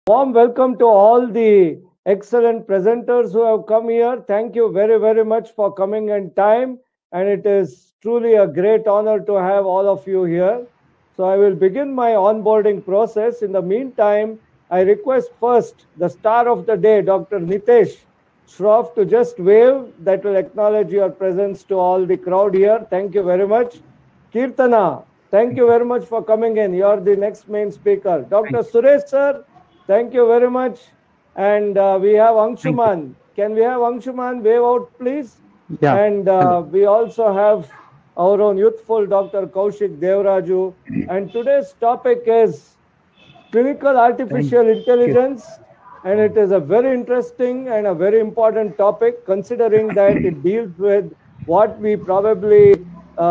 Warm welcome to all the excellent presenters who have come here. Thank you very, very much for coming in time. And it is truly a great honor to have all of you here. So I will begin my onboarding process. In the meantime, I request first the star of the day, Dr. Nitesh Shroff, to just wave. That will acknowledge your presence to all the crowd here. Thank you very much. Kirtana, thank you very much for coming in. You are the next main speaker. Dr. Thank you. Suresh, sir, thank you very much. And we have Thank you. Anshuman. Can we have Anshuman wave out, please? Yeah. And Hello. we also have our own youthful Dr. Kaushik Devraju. And today's topic is clinical Thank artificial you. intelligence. And it is a very interesting and a very important topic, considering that it deals with what we probably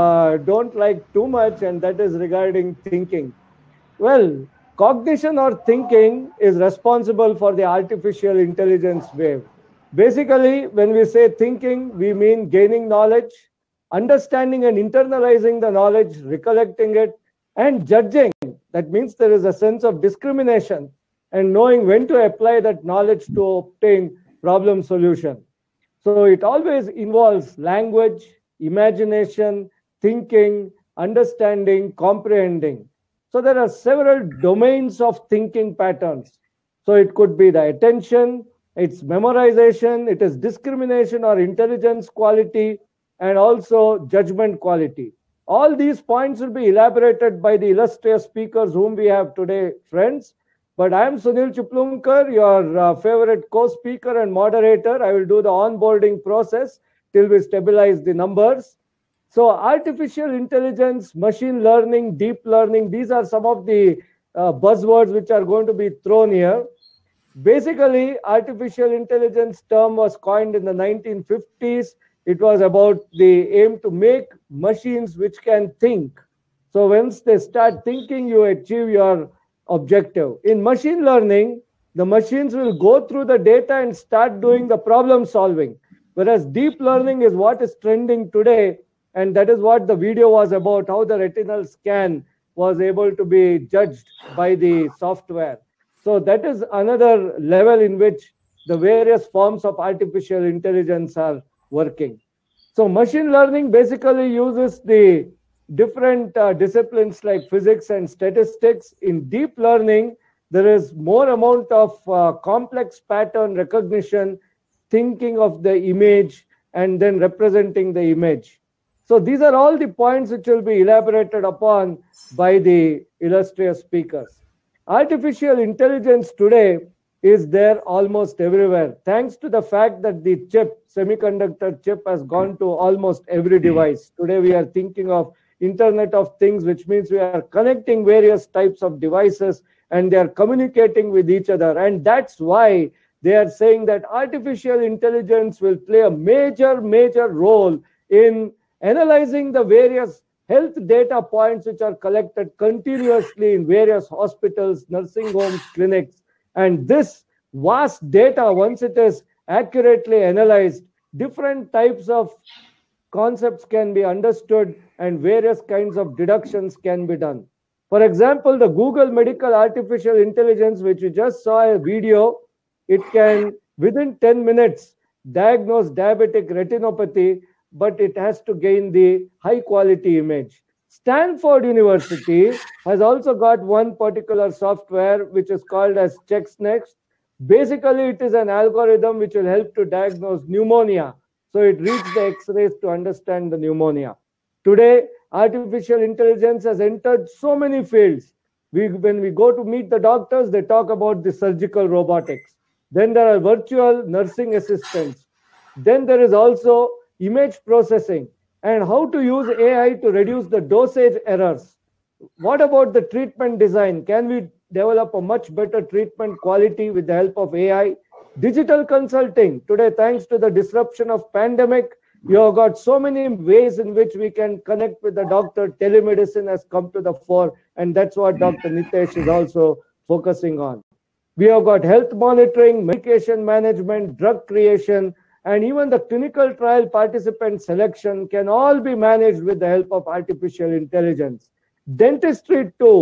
don't like too much, and that is regarding thinking. Well, cognition or thinking is responsible for the artificial intelligence wave. Basically, when we say thinking, we mean gaining knowledge, understanding and internalizing the knowledge, recollecting it, and judging. That means there is a sense of discrimination and knowing when to apply that knowledge to obtain problem solution. So it always involves language, imagination, thinking, understanding, comprehending. So there are several domains of thinking patterns. So it could be the attention, it's memorization, it is discrimination or intelligence quality, and also judgment quality. All these points will be elaborated by the illustrious speakers whom we have today, friends. But I am Sunil Chiplumkar, your favorite co-speaker and moderator. I will do the onboarding process till we stabilize the numbers. So artificial intelligence, machine learning, deep learning, these are some of the buzzwords which are going to be thrown here. Basically, artificial intelligence term was coined in the 1950s. It was about the aim to make machines which can think. So once they start thinking, you achieve your objective. In machine learning, the machines will go through the data and start doing the problem solving. Whereas deep learning is what is trending today, and that is what the video was about, how the retinal scan was able to be judged by the software. So that is another level in which the various forms of artificial intelligence are working. So machine learning basically uses the different disciplines like physics and statistics. In deep learning, there is more amount of complex pattern recognition, thinking of the image, and then representing the image. So these are all the points which will be elaborated upon by the illustrious speakers. Artificial intelligence today is there almost everywhere, thanks to the fact that the chip, semiconductor chip, has gone to almost every device. Today we are thinking of Internet of Things, which means we are connecting various types of devices and they are communicating with each other. And that's why they are saying that artificial intelligence will play a major role in analyzing the various health data points which are collected continuously in various hospitals, nursing homes, clinics. And this vast data, once it is accurately analyzed, different types of concepts can be understood and various kinds of deductions can be done. For example, the Google Medical Artificial Intelligence, which you just saw a video, it can within 10 minutes diagnose diabetic retinopathy, but it has to gain the high quality image. Stanford University has also got one particular software which is called as ChexNext. Basically, it is an algorithm which will help to diagnose pneumonia. So it reads the X-rays to understand the pneumonia. Today, artificial intelligence has entered so many fields. When we go to meet the doctors, they talk about the surgical robotics. Then there are virtual nursing assistants. Then there is also image processing and how to use AI to reduce the dosage errors. What about the treatment design? Can we develop a much better treatment quality with the help of AI? Digital consulting. Today, thanks to the disruption of pandemic, you have got so many ways in which we can connect with the doctor. Telemedicine has come to the fore, and that's what Dr. Nitesh is also focusing on. We have got health monitoring, medication management, drug creation, and even the clinical trial participant selection can all be managed with the help of artificial intelligence. Dentistry too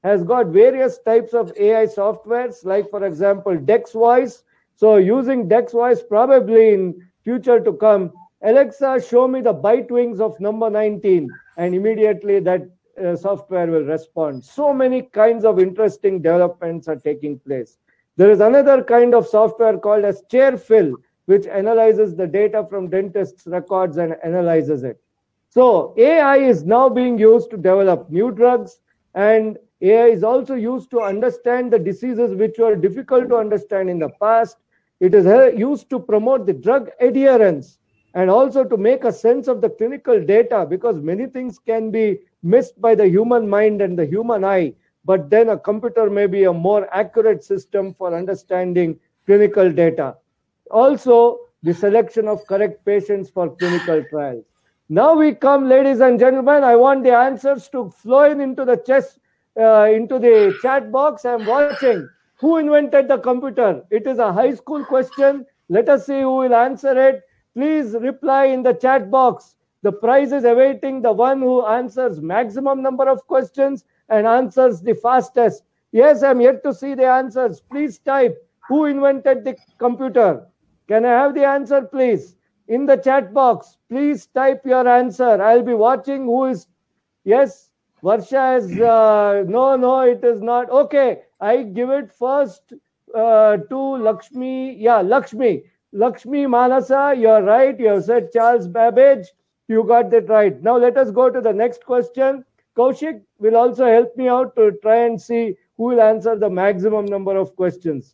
has got various types of AI softwares, like for example, Dex Voice. So using Dex Voice, probably in future to come, Alexa, show me the byte wings of number 19, and immediately that software will respond. So many kinds of interesting developments are taking place. There is another kind of software called as ChairFill, which analyzes the data from dentists' records and analyzes it. So AI is now being used to develop new drugs, and AI is also used to understand the diseases which were difficult to understand in the past. It is used to promote the drug adherence and also to make a sense of the clinical data, because many things can be missed by the human mind and the human eye, but then a computer may be a more accurate system for understanding clinical data. Also, the selection of correct patients for clinical trials. Now we come, ladies and gentlemen, I want the answers to flow into the into the chat box. I'm watching. Who invented the computer? It is a high school question. Let us see who will answer it. Please reply in the chat box. The prize is awaiting the one who answers maximum number of questions and answers the fastest. Yes, I'm yet to see the answers. Please type who invented the computer. Can I have the answer, please? In the chat box, please type your answer. I'll be watching who is. Yes, Varsha is. No, it is not. Okay, I give it first to Lakshmi. Yeah, Lakshmi. Lakshmi Manasa, you're right. You have said Charles Babbage. You got that right. Now let us go to the next question. Kaushik will also help me out to try and see who will answer the maximum number of questions.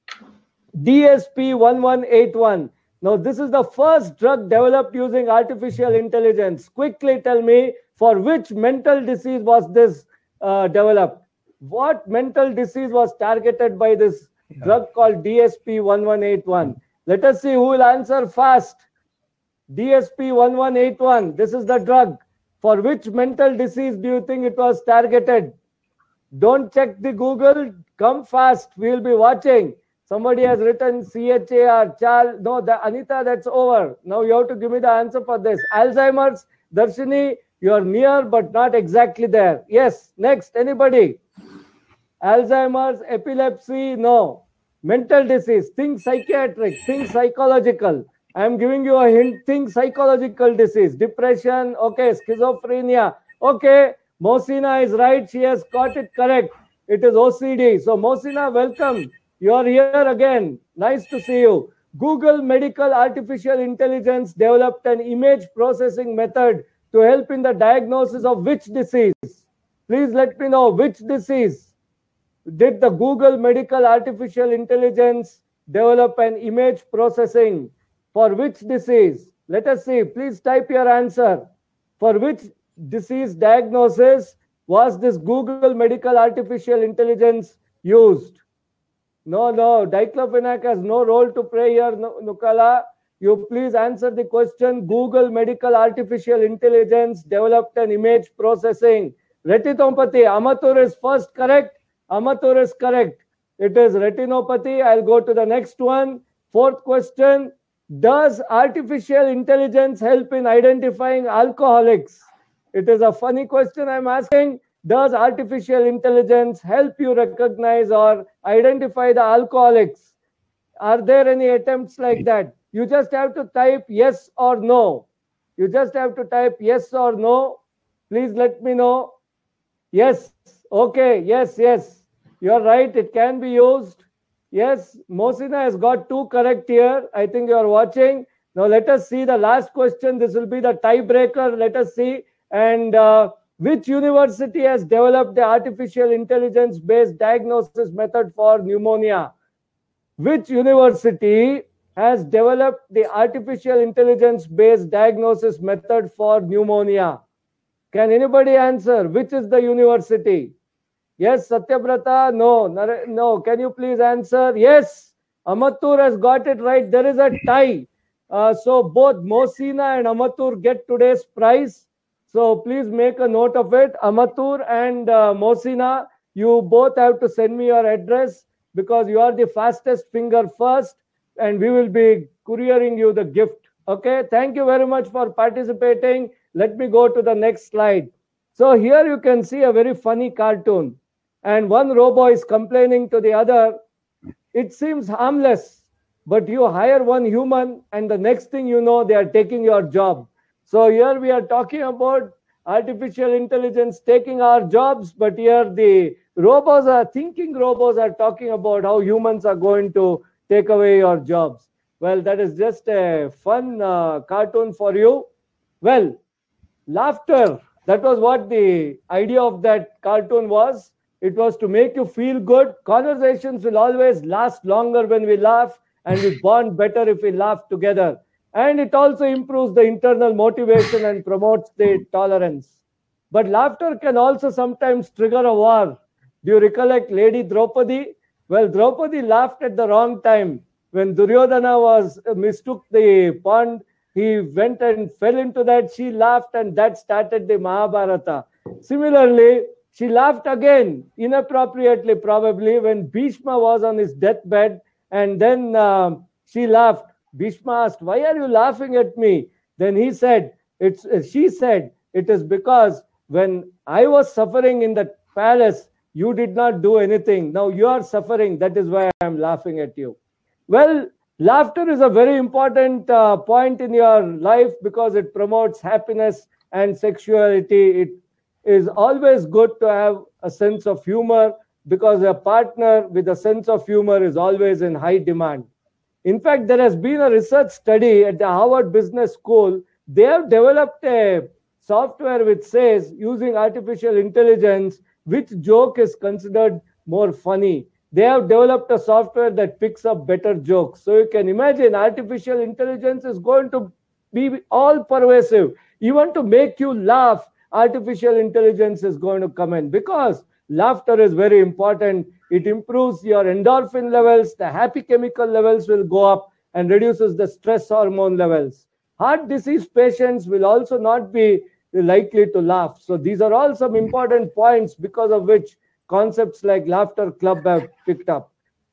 DSP-1181. Now, this is the first drug developed using artificial intelligence. Quickly tell me, for which mental disease was this developed? What mental disease was targeted by this drug called DSP-1181? Let us see who will answer fast. DSP-1181, this is the drug. For which mental disease do you think it was targeted? Don't check the Google. Come fast. We'll be watching. Somebody has written CHAR, Charles. No, Anita, that's over. Now you have to give me the answer for this. Alzheimer's. Darshini, you're near, but not exactly there. Yes, next, anybody? Alzheimer's, epilepsy, no. Mental disease, think psychiatric, think psychological. I'm giving you a hint, think psychological disease. Depression, okay. Schizophrenia, okay. Mosina is right. She has got it correct. It is OCD. So, Mosina, welcome. You are here again. Nice to see you. Google Medical Artificial Intelligence developed an image processing method to help in the diagnosis of which disease? Please let me know which disease. Did the Google Medical Artificial Intelligence develop an image processing for which disease? Let us see. Please type your answer. For which disease diagnosis was this Google Medical Artificial Intelligence used? No, diclofenac has no role to play here, Nukala. You please answer the question. Google Medical Artificial Intelligence developed an image processing. Retinopathy. Amatur is first correct. Amatur is correct. It is retinopathy. I'll go to the next one. Fourth question. Does artificial intelligence help in identifying alcoholics? It is a funny question I'm asking. Does artificial intelligence help you recognize or identify the alcoholics? Are there any attempts like that? You just have to type yes or no. You just have to type yes or no. Please let me know. Yes. Okay. Yes. You're right. It can be used. Yes. Mosina has got 2 correct here. I think you're watching. Now let us see the last question. This will be the tiebreaker. Let us see. And which university has developed the artificial intelligence based diagnosis method for pneumonia? Which university has developed the artificial intelligence based diagnosis method for pneumonia? Can anybody answer? Which is the university? Yes, Satyabrata? No. Can you please answer? Yes, Amatur has got it right. There is a tie. So both Mosina and Amatur get today's prize. So please make a note of it. Amatur and Mosina, you both have to send me your address because you are the fastest finger first and we will be couriering you the gift. Okay, thank you very much for participating. Let me go to the next slide. So here you can see a very funny cartoon. and one robot is complaining to the other, it seems harmless, but you hire one human and the next thing you know, they are taking your job. So here we are talking about artificial intelligence taking our jobs, but here the thinking robots are talking about how humans are going to take away your jobs. Well, that is just a fun cartoon for you. Well, laughter, that was what the idea of that cartoon was. It was to make you feel good. Conversations will always last longer when we laugh, and we bond better if we laugh together. And it also improves the internal motivation and promotes the tolerance. But laughter can also sometimes trigger a war. Do you recollect Lady Draupadi? Well, Draupadi laughed at the wrong time. When Duryodhana was mistook the pond, he went and fell into that. She laughed, and that started the Mahabharata. Similarly, she laughed again, inappropriately probably, when Bhishma was on his deathbed, and then she laughed. Bhishma asked, "Why are you laughing at me?" Then he said, she said, "It is because when I was suffering in the palace, you did not do anything. Now you are suffering. That is why I am laughing at you." Well, laughter is a very important point in your life because it promotes happiness and sexuality. It is always good to have a sense of humor because a partner with a sense of humor is always in high demand. In fact, there has been a research study at the Harvard Business School. They have developed a software which says, using artificial intelligence, which joke is considered more funny. They have developed a software that picks up better jokes. So you can imagine artificial intelligence is going to be all pervasive. Even to make you laugh, artificial intelligence is going to come in because laughter is very important. It improves your endorphin levels, the happy chemical levels will go up and reduces the stress hormone levels. Heart disease patients will also not be likely to laugh. So these are all some important points because of which concepts like laughter club have picked up.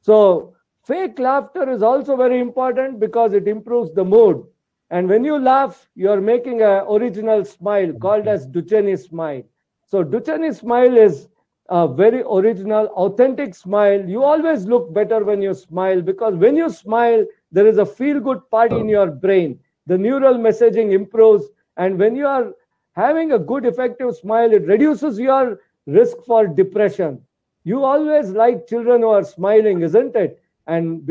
So fake laughter is also very important because it improves the mood. And when you laugh, you're making an original smile called as Duchenne smile. So Duchenne smile is a very original, authentic smile. You always look better when you smile because when you smile, there is a feel-good part in your brain. The neural messaging improves, and when you are having a good, effective smile, it reduces your risk for depression. You always like children who are smiling, isn't it? And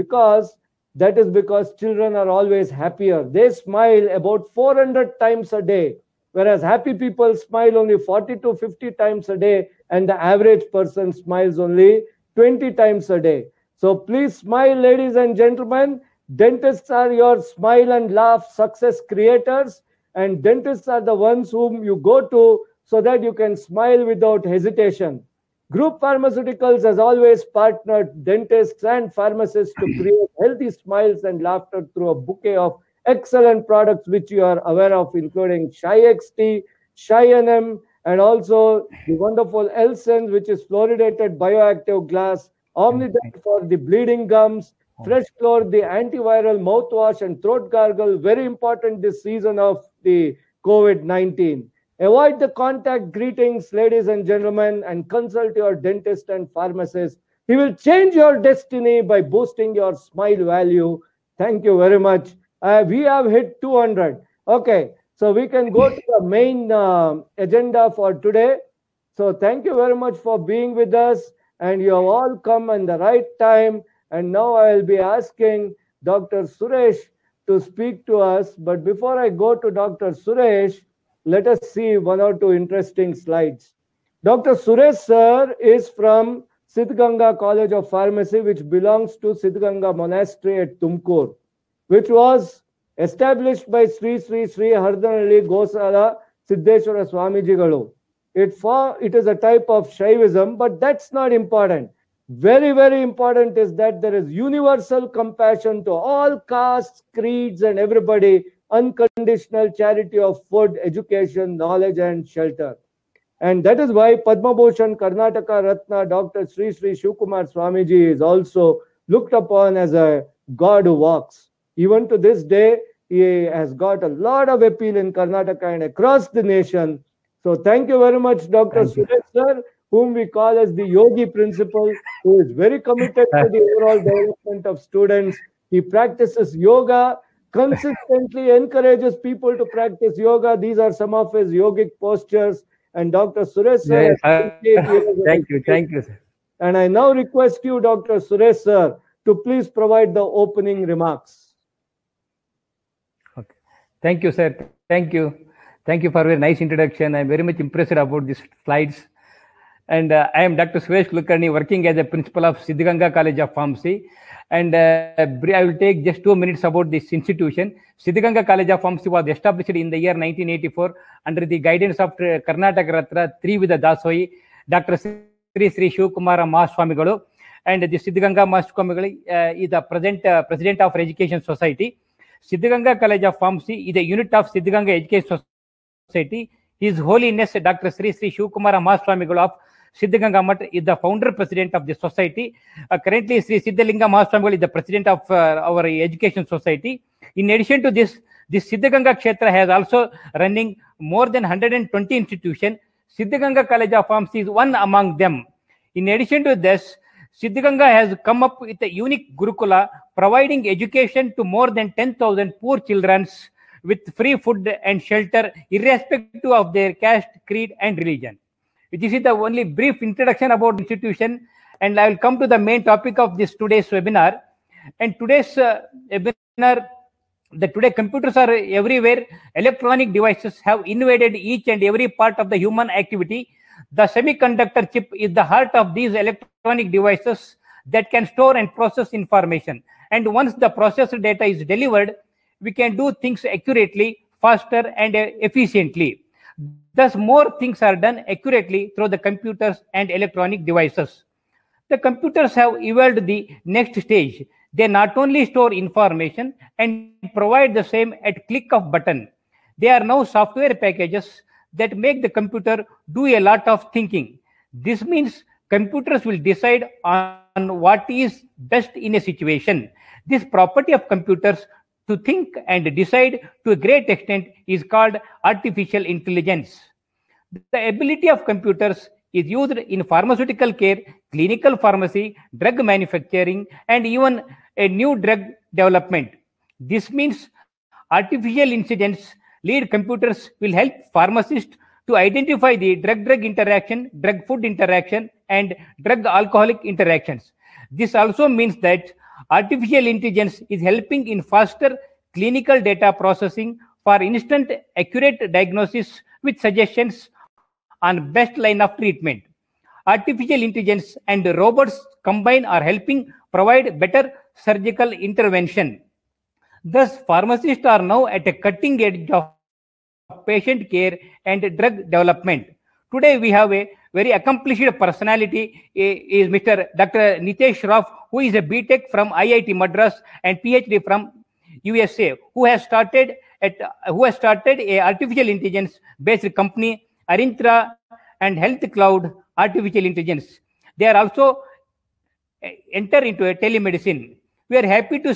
that is because children are always happier. They smile about 400 times a day, whereas happy people smile only 40 to 50 times a day, and the average person smiles only 20 times a day. So please smile, ladies and gentlemen. Dentists are your smile and laugh success creators, and dentists are the ones whom you go to so that you can smile without hesitation. Group Pharmaceuticals has always partnered dentists and pharmacists to create healthy smiles and laughter through a bouquet of excellent products which you are aware of, including Shy XT, Shy NM, and also the wonderful Elsen, which is fluoridated bioactive glass, Omnident for the bleeding gums, Fresh Floor, the antiviral mouthwash and throat gargle, very important this season of the COVID-19. Avoid the contact greetings, ladies and gentlemen, and consult your dentist and pharmacist. He will change your destiny by boosting your smile value. Thank you very much. We have hit 200. Okay, so we can go to the main agenda for today. So thank you very much for being with us, and you have all come in the right time. And now I will be asking Dr. Suresh to speak to us. But before I go to Dr. Suresh, let us see one or two interesting slides. Dr. Suresh sir is from Siddhganga College of Pharmacy, which belongs to Siddhganga Monastery at Tumkur, which was established by Sri Hardanalli Gosala Siddheshwara Swamijigalu. It is a type of Shaivism, but that's not important. Very, very important is that there is universal compassion to all castes, creeds, and everybody, unconditional charity of food, education, knowledge, and shelter. And that is why Padma Bhushan Karnataka Ratna Dr. Sri Shivkumar Swamiji is also looked upon as a god who walks. Even to this day, he has got a lot of appeal in Karnataka and across the nation. So thank you very much, Dr. Suresh sir. whom we call as the Yogi principal, who is very committed to the overall development of students. He practices yoga, consistently encourages people to practice yoga. These are some of his yogic postures. And Dr. Suresh sir Yes, has 28 years of thank you, sir. and I now request you, Dr. Suresh sir, to please provide the opening remarks. Okay. Thank you, sir. Thank you for a very nice introduction. I'm very much impressed about these slides. And I am Dr. Suresh Kulkarni, working as a principal of Siddhganga College of Pharmacy. And I will take just 2 minutes about this institution. Siddhganga College of Pharmacy was established in the year 1984 under the guidance of Karnataka Ratna Trivida Dasoi, Dr. Sri Shivkumara Mahaswamigalu. And the Siddhganga Mahaswamigalu is the present president of Education Society. Siddhganga College of Pharmacy is a unit of Siddhganga Education Society. His Holiness Dr. Sri Shivkumara Mahaswamigalu of Siddhganga Math is the founder president of the society. Currently, Sri Siddhalinga Mahaswamigalu is the president of our education society. In addition to this, Siddhganga Kshetra has also running more than 120 institutions. Siddhganga College of Pharmacy is one among them. In addition to this, Siddhganga has come up with a unique Gurukula, providing education to more than 10,000 poor children with free food and shelter, irrespective of their caste, creed, and religion. This is the only brief introduction about the institution, and I will come to the main topic of this today's webinar. And today's webinar, today computers are everywhere. Electronic devices have invaded each and every part of the human activity. The semiconductor chip is the heart of these electronic devices that can store and process information. And once the processed data is delivered, we can do things accurately, faster, and efficiently. Thus, more things are done accurately through the computers and electronic devices. The computers have evolved the next stage. They not only store information and provide the same at click of button. They are now software packages that make the computer do a lot of thinking. This means computers will decide on what is best in a situation. This property of computers to think and decide to a great extent is called artificial intelligence. The ability of computers is used in pharmaceutical care, clinical pharmacy, drug manufacturing, and even a new drug development. This means artificial intelligence lead computers will help pharmacists to identify the drug-drug interaction, drug-food interaction, and drug-alcoholic interactions. This also means that artificial intelligence is helping in faster clinical data processing for instant accurate diagnosis with suggestions on best line of treatment. Artificial intelligence and robots combined are helping provide better surgical intervention. Thus, pharmacists are now at a cutting edge of patient care and drug development. Today, we have a very accomplished personality, is Mr. Dr. Nitesh Shroff, who is a BTech from IIT Madras and PhD from USA, who has started a artificial intelligence based company, Arintra and Health Cloud Artificial Intelligence. They are also enter into a telemedicine. We are happy to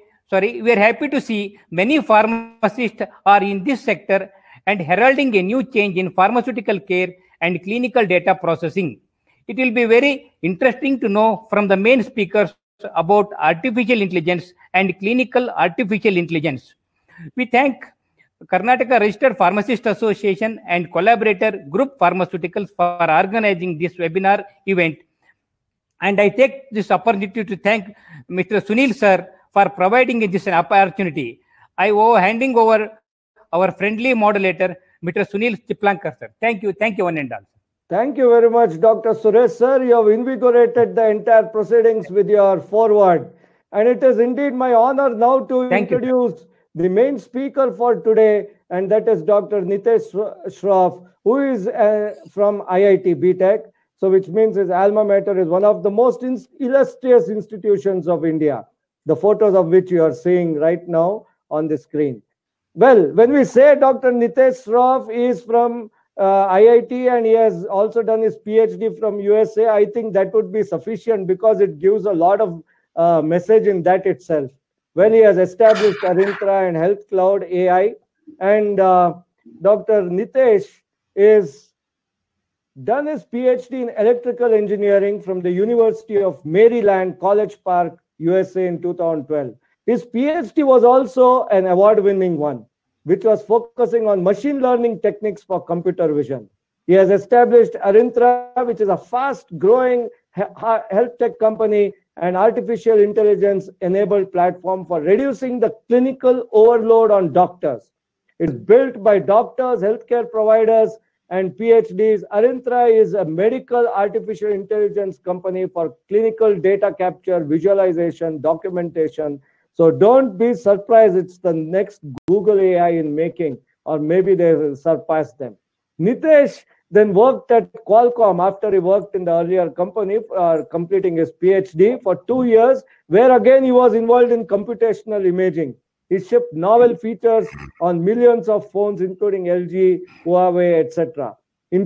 see many pharmacists are in this sector and heralding a new change in pharmaceutical care and clinical data processing. It will be very interesting to know from the main speakers about artificial intelligence and clinical artificial intelligence. We thank Karnataka Registered Pharmacist Association and collaborator Group Pharmaceuticals for organizing this webinar event. And I take this opportunity to thank Mr. Sunil sir for providing this an opportunity. I handing over our friendly moderator, Mr. Sunil Chiplankar sir. Thank you, one and all. Thank you very much, Dr. Suresh sir. You have invigorated the entire proceedings with your foreword. And it is indeed my honor now to introduce the main speaker for today, and that is Dr. Nitesh Shroff, who is from IIT BTech, so which means his alma mater is one of the most illustrious institutions of India, the photos of which you are seeing right now on the screen. Well, when we say Dr. Nitesh Shroff is from IIT and he has also done his PhD from USA, I think that would be sufficient because it gives a lot of message in that itself. When he has established Arintra and Health Cloud AI, and Dr. Nitesh is done his PhD in electrical engineering from the University of Maryland, College Park, USA in 2012. His PhD was also an award-winning one, which was focusing on machine learning techniques for computer vision. He has established Arintra, which is a fast-growing health tech company and artificial intelligence-enabled platform for reducing the clinical overload on doctors. It's built by doctors, healthcare providers, and PhDs. Arintra is a medical artificial intelligence company for clinical data capture, visualization, documentation. So don't be surprised, it's the next Google AI in making, or maybe they will surpass them. Nitesh then worked at Qualcomm after he worked in the earlier company, completing his PhD for 2 years, where again he was involved in computational imaging. He shipped novel features on millions of phones, including LG, Huawei, etc. In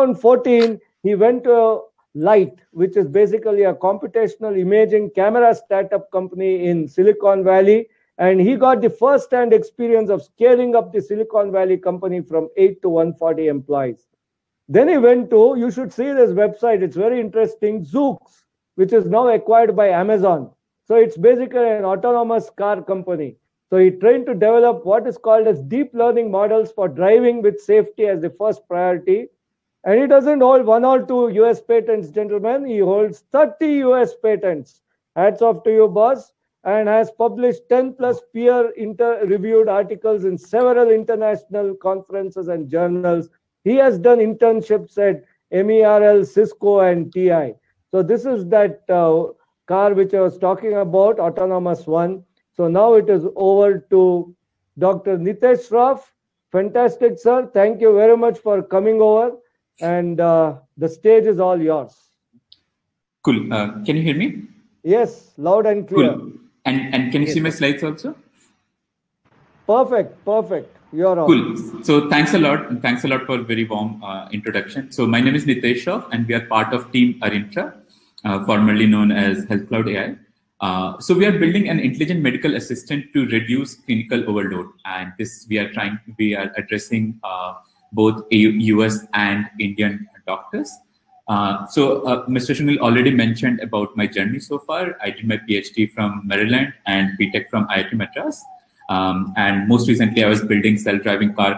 2014, he went to Light, which is basically a computational imaging camera startup company in Silicon Valley. And he got the first-hand experience of scaling up the Silicon Valley company from 8 to 140 employees. Then he went to, you should see this website, it's very interesting, Zoox, which is now acquired by Amazon. So it's basically an autonomous car company. So he trained to develop what is called as deep learning models for driving with safety as the first priority. And he doesn't hold 1 or 2 US patents, gentlemen. He holds 30 US patents. Hats off to you, boss. And has published 10 plus peer-reviewed articles in several international conferences and journals. He has done internships at MERL, Cisco, and TI. So this is that car which I was talking about, Autonomous One. So now it is over to Dr. Nitesh Shroff. Fantastic, sir. Thank you very much for coming over. And the stage is all yours. Cool. Can you hear me? Yes, loud and clear. Cool. And can you see my slides also? Perfect, perfect. You're on. Cool. So thanks a lot. And thanks a lot for a very warm introduction. So my name is Nitesh Shroff, and we are part of Team Arintra, formerly known as Health Cloud AI. So we are building an intelligent medical assistant to reduce clinical overload, and this we are addressing both US and Indian doctors. So Mr. Shingal already mentioned about my journey so far. I did my PhD from Maryland and BTech from IIT Madras. And most recently, I was building self-driving cars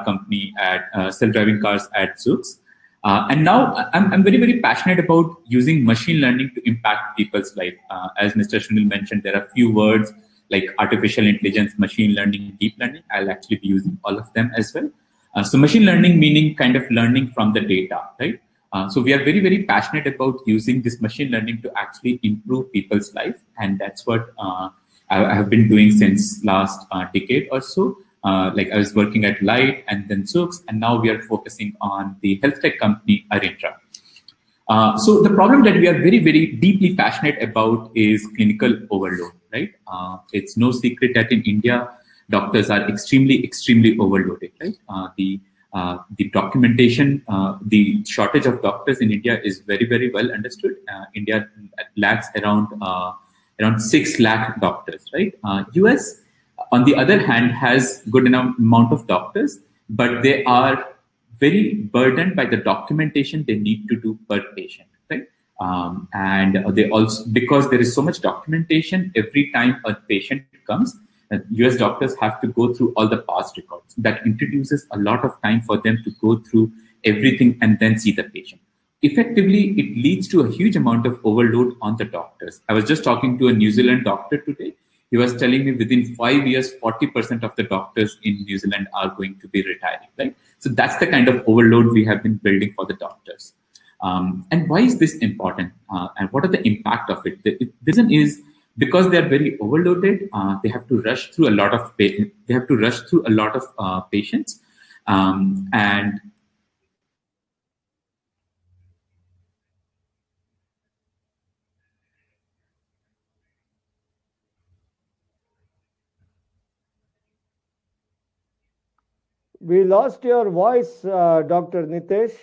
at Zoox. And now I'm very, very passionate about using machine learning to impact people's life. As Mr. Shingal mentioned, there are a few words like artificial intelligence, machine learning, deep learning. I'll actually be using all of them as well. So machine learning meaning kind of learning from the data, right? So we are very, very passionate about using this machine learning to actually improve people's life. And that's what I have been doing since last decade or so. Like I was working at Light and then Zoox, and now we are focusing on the health tech company Arintra. So the problem that we are very, very deeply passionate about is clinical overload, right? It's no secret that in India, doctors are extremely overloaded, right? The documentation, the shortage of doctors in India is very, very well understood. India lacks around 6 lakh doctors, right? US, on the other hand, has good enough amount of doctors, but they are very burdened by the documentation they need to do per patient, right? And they also, because there is so much documentation, every time a patient comes, US doctors have to go through all the past records. That introduces a lot of time for them to go through everything and then see the patient. Effectively, it leads to a huge amount of overload on the doctors. I was just talking to a New Zealand doctor today. He was telling me within 5 years, 40% of the doctors in New Zealand are going to be retiring, right? So that's the kind of overload we have been building for the doctors. And why is this important? And what are the impact of it? The reason is because they are very overloaded. They have to rush through a lot of patients, and we lost your voice, Dr. Nitesh.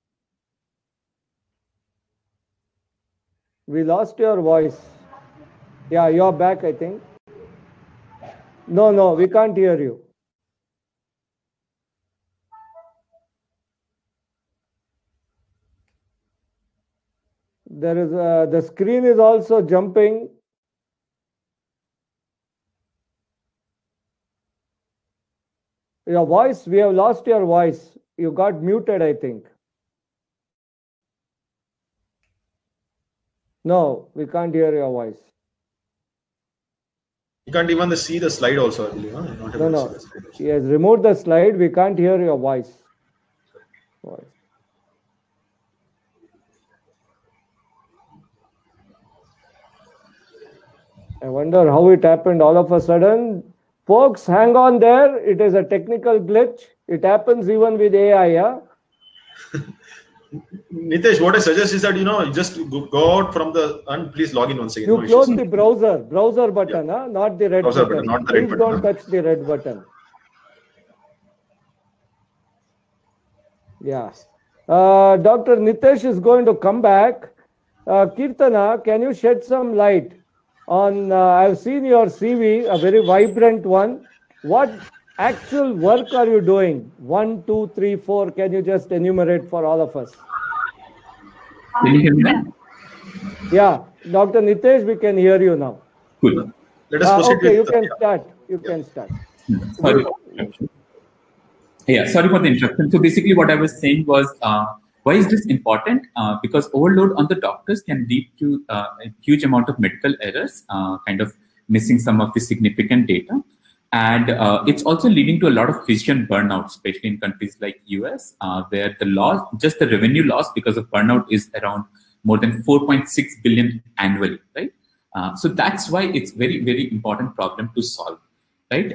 We lost your voice. Yeah, you're back, I think. No, we can't hear you. There is the screen is also jumping. Your voice, we have lost your voice. You got muted, I think. No, we can't hear your voice. You can't even see the slide also, I believe. Huh? Not able No, to see the slide. he has removed the slide. We can't hear your voice. I wonder how it happened all of a sudden. Folks, hang on there. It is a technical glitch. It happens even with AI, yeah? Nitesh, what I suggest is that, just go out from the, and please log in once again. You close the browser button, yeah. Not the red Browser button. not the red Please button. don't touch the red button. Yeah. Dr. Nitesh is going to come back. Kirtana, can you shed some light on, I've seen your CV, a very vibrant one. What actual work are you doing? 1, 2, 3, 4. Can you just enumerate for all of us? Can you hear me now? Yeah, Dr. Nitesh, we can hear you now. Cool. Let us proceed Okay, with you can start. You can start. Sorry. Yeah, sorry for the interruption. So basically what I was saying was, why is this important? Because overload on the doctors can lead to a huge amount of medical errors, kind of missing some of the significant data. And it's also leading to a lot of physician burnout, especially in countries like US, where the loss, just the revenue loss because of burnout is around more than 4.6 billion annually, right? So that's why it's very, very important problem to solve, right?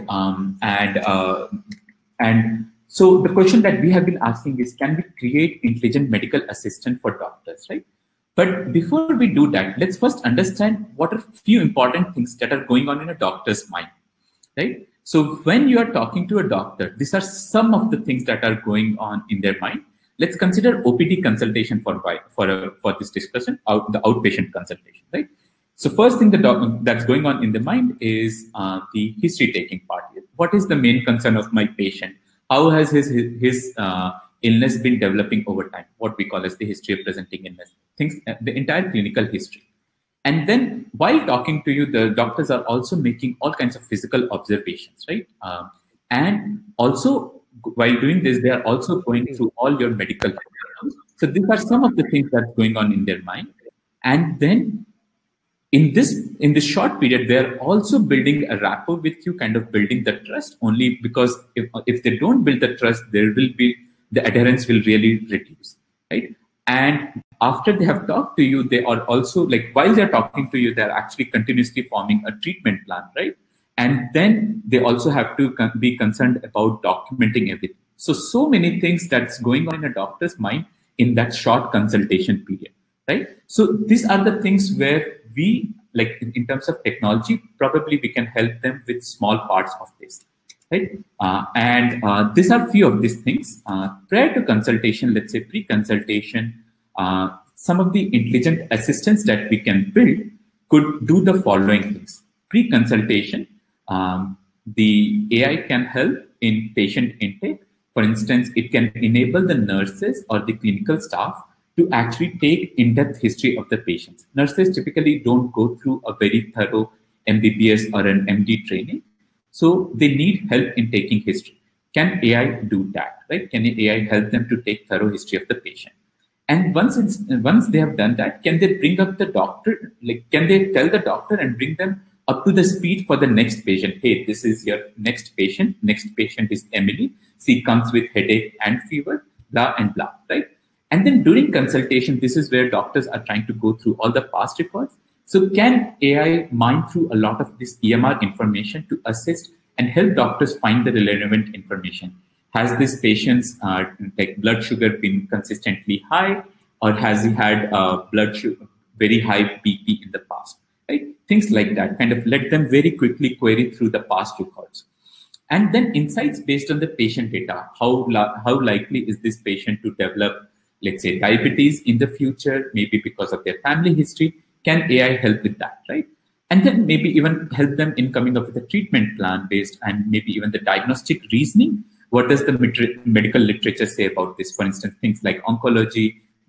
And so the question that we have been asking is, can we create intelligent medical assistant for doctors, right? But before we do that, let's first understand what are few important things that are going on in a doctor's mind, right? So when you are talking to a doctor, these are some of the things that are going on in their mind. Let's consider OPD consultation for this discussion, the outpatient consultation, right? So first thing that's going on in the mind is the history taking part. What is the main concern of my patient? How has his illness been developing over time? What we call as the history of presenting illness. Things, the entire clinical history. And then while talking to you, the doctors are also making all kinds of physical observations, right? And also while doing this, they are also going through all your medical records. So these are some of the things that's going on in their mind. And then in this short period, they're also building a rapport with you, kind of building the trust, only because if they don't build the trust, the adherence will really reduce, right? And after they have talked to you, they are also, like, while they're talking to you, they're actually continuously forming a treatment plan, right? And then they also have to be concerned about documenting everything. So many things that's going on in a doctor's mind in that short consultation period, right? So these are the things where we, like in terms of technology, probably we can help them with small parts of this, right? And these are few of these things. Prior to consultation, let's say pre-consultation, some of the intelligent assistants that we can build could do the following things. Pre-consultation, the AI can help in patient intake. For instance, it can enable the nurses or the clinical staff to actually take in-depth history of the patients. Nurses typically don't go through a very thorough MBBS or an MD training, so they need help in taking history. Can AI do that, right? Can AI help them to take thorough history of the patient? And once they have done that, can they bring up the doctor? Like, can they tell the doctor and bring them up to the speed for the next patient? Hey, this is your next patient. Next patient is Emily. She comes with headache and fever, blah and blah, right? And then during consultation, this is where doctors are trying to go through all the past records. So can AI mine through a lot of this EMR information to assist and help doctors find the relevant information? Has this patient's like blood sugar been consistently high, or has he had blood sugar, very high BP in the past? Right? Things like that, kind of let them very quickly query through the past records. And then insights based on the patient data. How likely is this patient to develop, let's say, diabetes in the future, maybe because of their family history? Can AI help with that, right? And then maybe even help them in coming up with a treatment plan based, and maybe even the diagnostic reasoning. What does the medical literature say about this? For instance, things like oncology,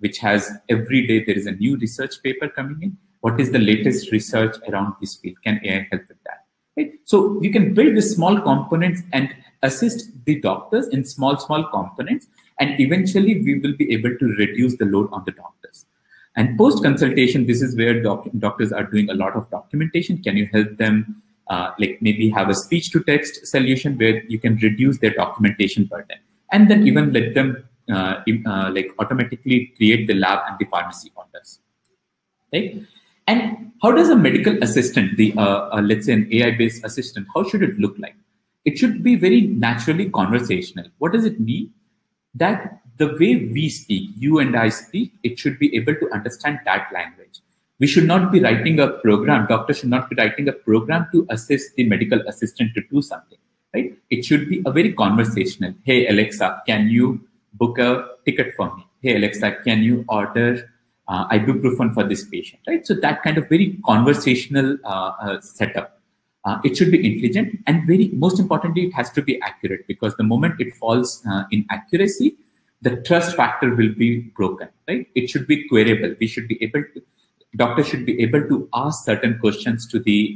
which has every day there is a new research paper coming in. What is the latest research around this field? Can AI help with that? Right? So you can build these small components and assist the doctors in small components, and eventually we will be able to reduce the load on the doctors. And post-consultation, this is where doctors are doing a lot of documentation. Can you help them like maybe have a speech-to-text solution where you can reduce their documentation burden, and then even let them like automatically create the lab and the pharmacy orders, right? And how does a medical assistant, let's say an AI-based assistant, how should it look like? It should be very naturally conversational. What does it mean? That the way we speak, you and I speak, it should be able to understand that language. We should not be writing a program. Doctor should not be writing a program to assist the medical assistant to do something, right? It should be a very conversational. Hey, Alexa, can you book a ticket for me? Hey, Alexa, can you order ibuprofen for this patient, right? So that kind of very conversational setup. It should be intelligent, and most importantly, it has to be accurate, because the moment it falls in accuracy, the trust factor will be broken, right? It should be queryable. We should be able to, doctor should be able to ask certain questions to the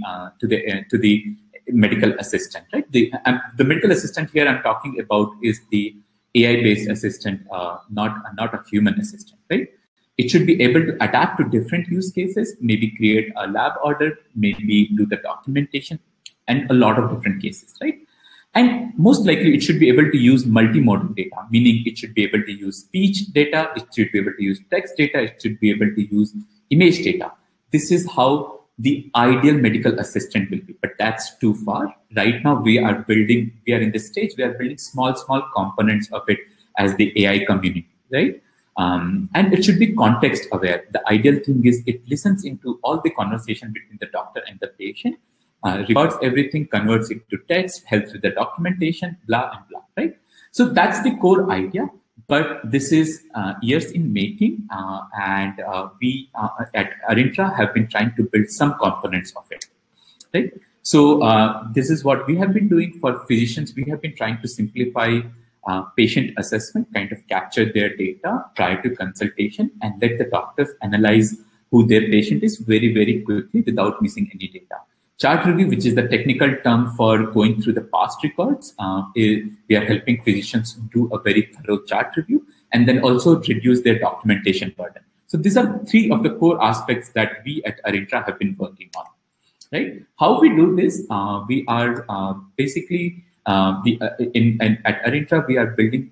medical assistant, right? The medical assistant here I'm talking about is the AI-based assistant, not a human assistant, right? It should be able to adapt to different use cases, maybe create a lab order, maybe do the documentation, and a lot of different cases, right? And most likely, it should be able to use multimodal data, meaning it should be able to use speech data, it should be able to use text data, it should be able to use image data. This is how the ideal medical assistant will be, but that's too far. Right now, we are in the stage, we are building small components of it as the AI community, right? And it should be context aware. The ideal thing is it listens into all the conversation between the doctor and the patient, records everything, converts it to text, helps with the documentation, blah and blah, right? So that's the core idea, but this is years in making, and we at Arintra have been trying to build some components of it, right? So this is what we have been doing for physicians. We have been trying to simplify patient assessment, kind of capture their data prior to consultation and let the doctors analyze who their patient is very, very quickly without missing any data. Chart review, which is the technical term for going through the past records, we are helping physicians do a very thorough chart review and then also reduce their documentation burden. So these are three of the core aspects that we at Arintra have been working on, right? How we do this, we are basically at Arintra, we are building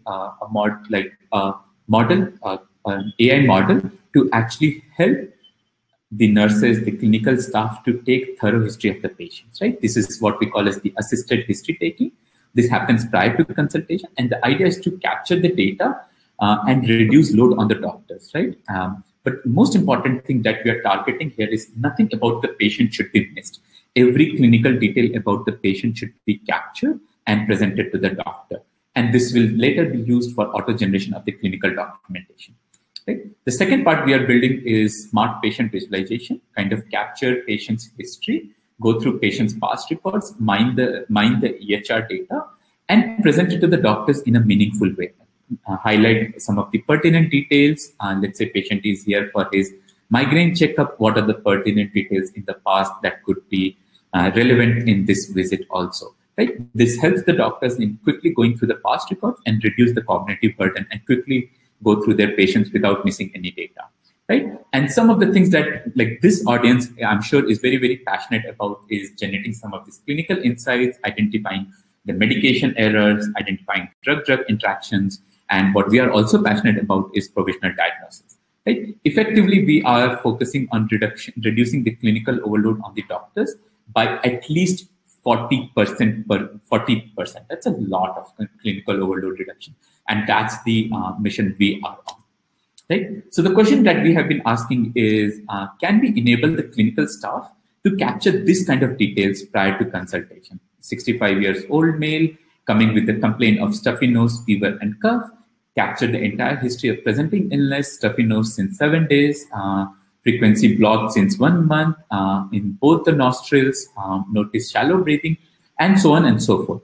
an AI model to actually help the nurses, the clinical staff to take thorough history of the patients, right? This is what we call as the assisted history taking. This happens prior to consultation, and the idea is to capture the data and reduce load on the doctors, right? But most important thing that we are targeting here is nothing about the patient should be missed. Every clinical detail about the patient should be captured and presented to the doctor. And this will later be used for auto-generation of the clinical documentation. Right? The second part we are building is smart patient visualization, kind of capture patient's history, go through patient's past records, mine the EHR data, and present it to the doctors in a meaningful way. Highlight some of the pertinent details. Let's say patient is here for his migraine checkup. What are the pertinent details in the past that could be relevant in this visit also? Right? This helps the doctors in quickly going through the past records and reduce the cognitive burden and quickly go through their patients without missing any data, right? And some of the things that like this audience, I'm sure, is very, very passionate about is generating some of these clinical insights, identifying the medication errors, identifying drug-drug interactions. And what we are also passionate about is provisional diagnosis, right? Effectively, we are focusing on reducing the clinical overload on the doctors by at least 40%. That's a lot of clinical overload reduction. And that's the mission we are on, right? So the question that we have been asking is, can we enable the clinical staff to capture this kind of details prior to consultation? 65 years old male coming with the complaint of stuffy nose, fever, and cough, capture the entire history of presenting illness, stuffy nose since 7 days, frequency blocked since 1 month, in both the nostrils, notice shallow breathing, and so on and so forth, right?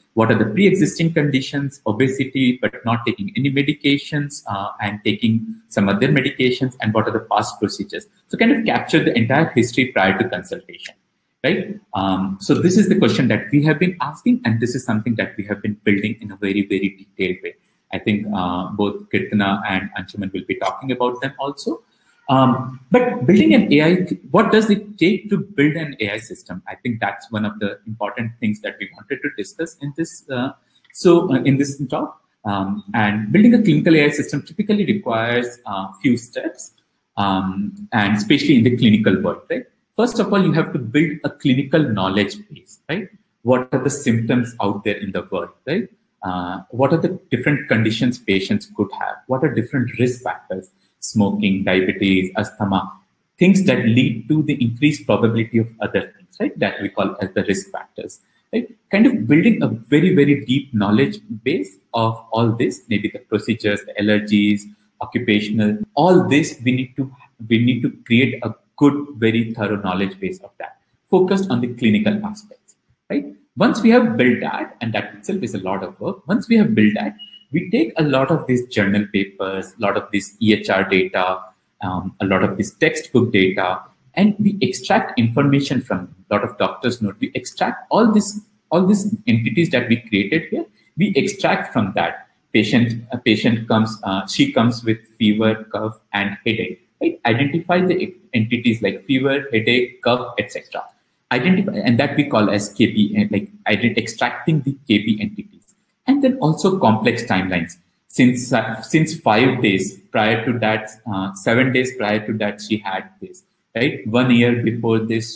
What are the pre-existing conditions, obesity, but not taking any medications and taking some other medications, and what are the past procedures? So kind of capture the entire history prior to consultation, right? So this is the question that we have been asking, and this is something that we have been building in a very, very detailed way. I think both Kirtana and Anshuman will be talking about them also. But building an AI, what does it take to build an AI system? I think that's one of the important things that we wanted to discuss in this. In this talk, and building a clinical AI system typically requires a few steps, and especially in the clinical world, right? First of all, you have to build a clinical knowledge base, right? What are the symptoms out there in the world, right? What are the different conditions patients could have? What are different risk factors? Smoking, diabetes, asthma, things that lead to the increased probability of other things, right? That we call as the risk factors, right? Kind of building a very, very deep knowledge base of all this, maybe the procedures, the allergies, occupational, all this we need to create a good, very thorough knowledge base of that, focused on the clinical aspects, right? Once we have built that, and that itself is a lot of work, once we have built that, we take a lot of these journal papers, a lot of this EHR data, a lot of this textbook data, and we extract information from them. A lot of doctors note, we extract all these entities that we created here, we extract from that. A patient comes, she comes with fever, cough, and headache, right? Identify the entities like fever, headache, cough, etc. Identify, and that we call as KP, like extracting the KP entities. And then also complex timelines. Since 5 days prior to that, 7 days prior to that, she had this, right? 1 year before this,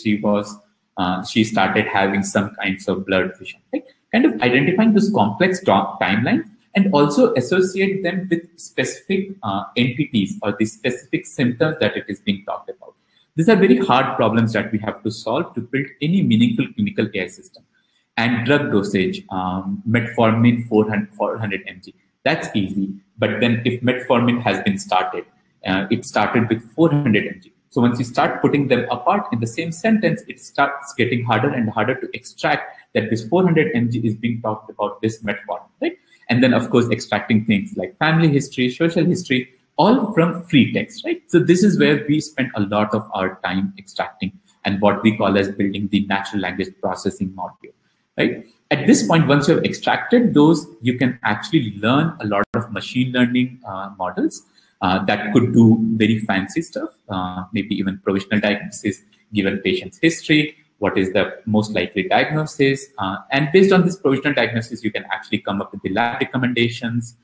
she started having some kinds of blood vision, right? Kind of identifying those complex timelines and also associate them with specific entities or the specific symptoms that it is being talked about. These are very hard problems that we have to solve to build any meaningful clinical care system. And drug dosage, metformin 400 mg. That's easy. But then if metformin has been started, it started with 400 mg. So once you start putting them apart in the same sentence, it starts getting harder and harder to extract that this 400 mg is being talked about this metformin, right? And then of course, extracting things like family history, social history, all from free text, right? So this is where we spend a lot of our time extracting and what we call as building the natural language processing module. Right? At this point, once you have extracted those, you can actually learn a lot of machine learning models that could do very fancy stuff, maybe even provisional diagnosis, given patient's history, what is the most likely diagnosis. And based on this provisional diagnosis, you can actually come up with the lab recommendations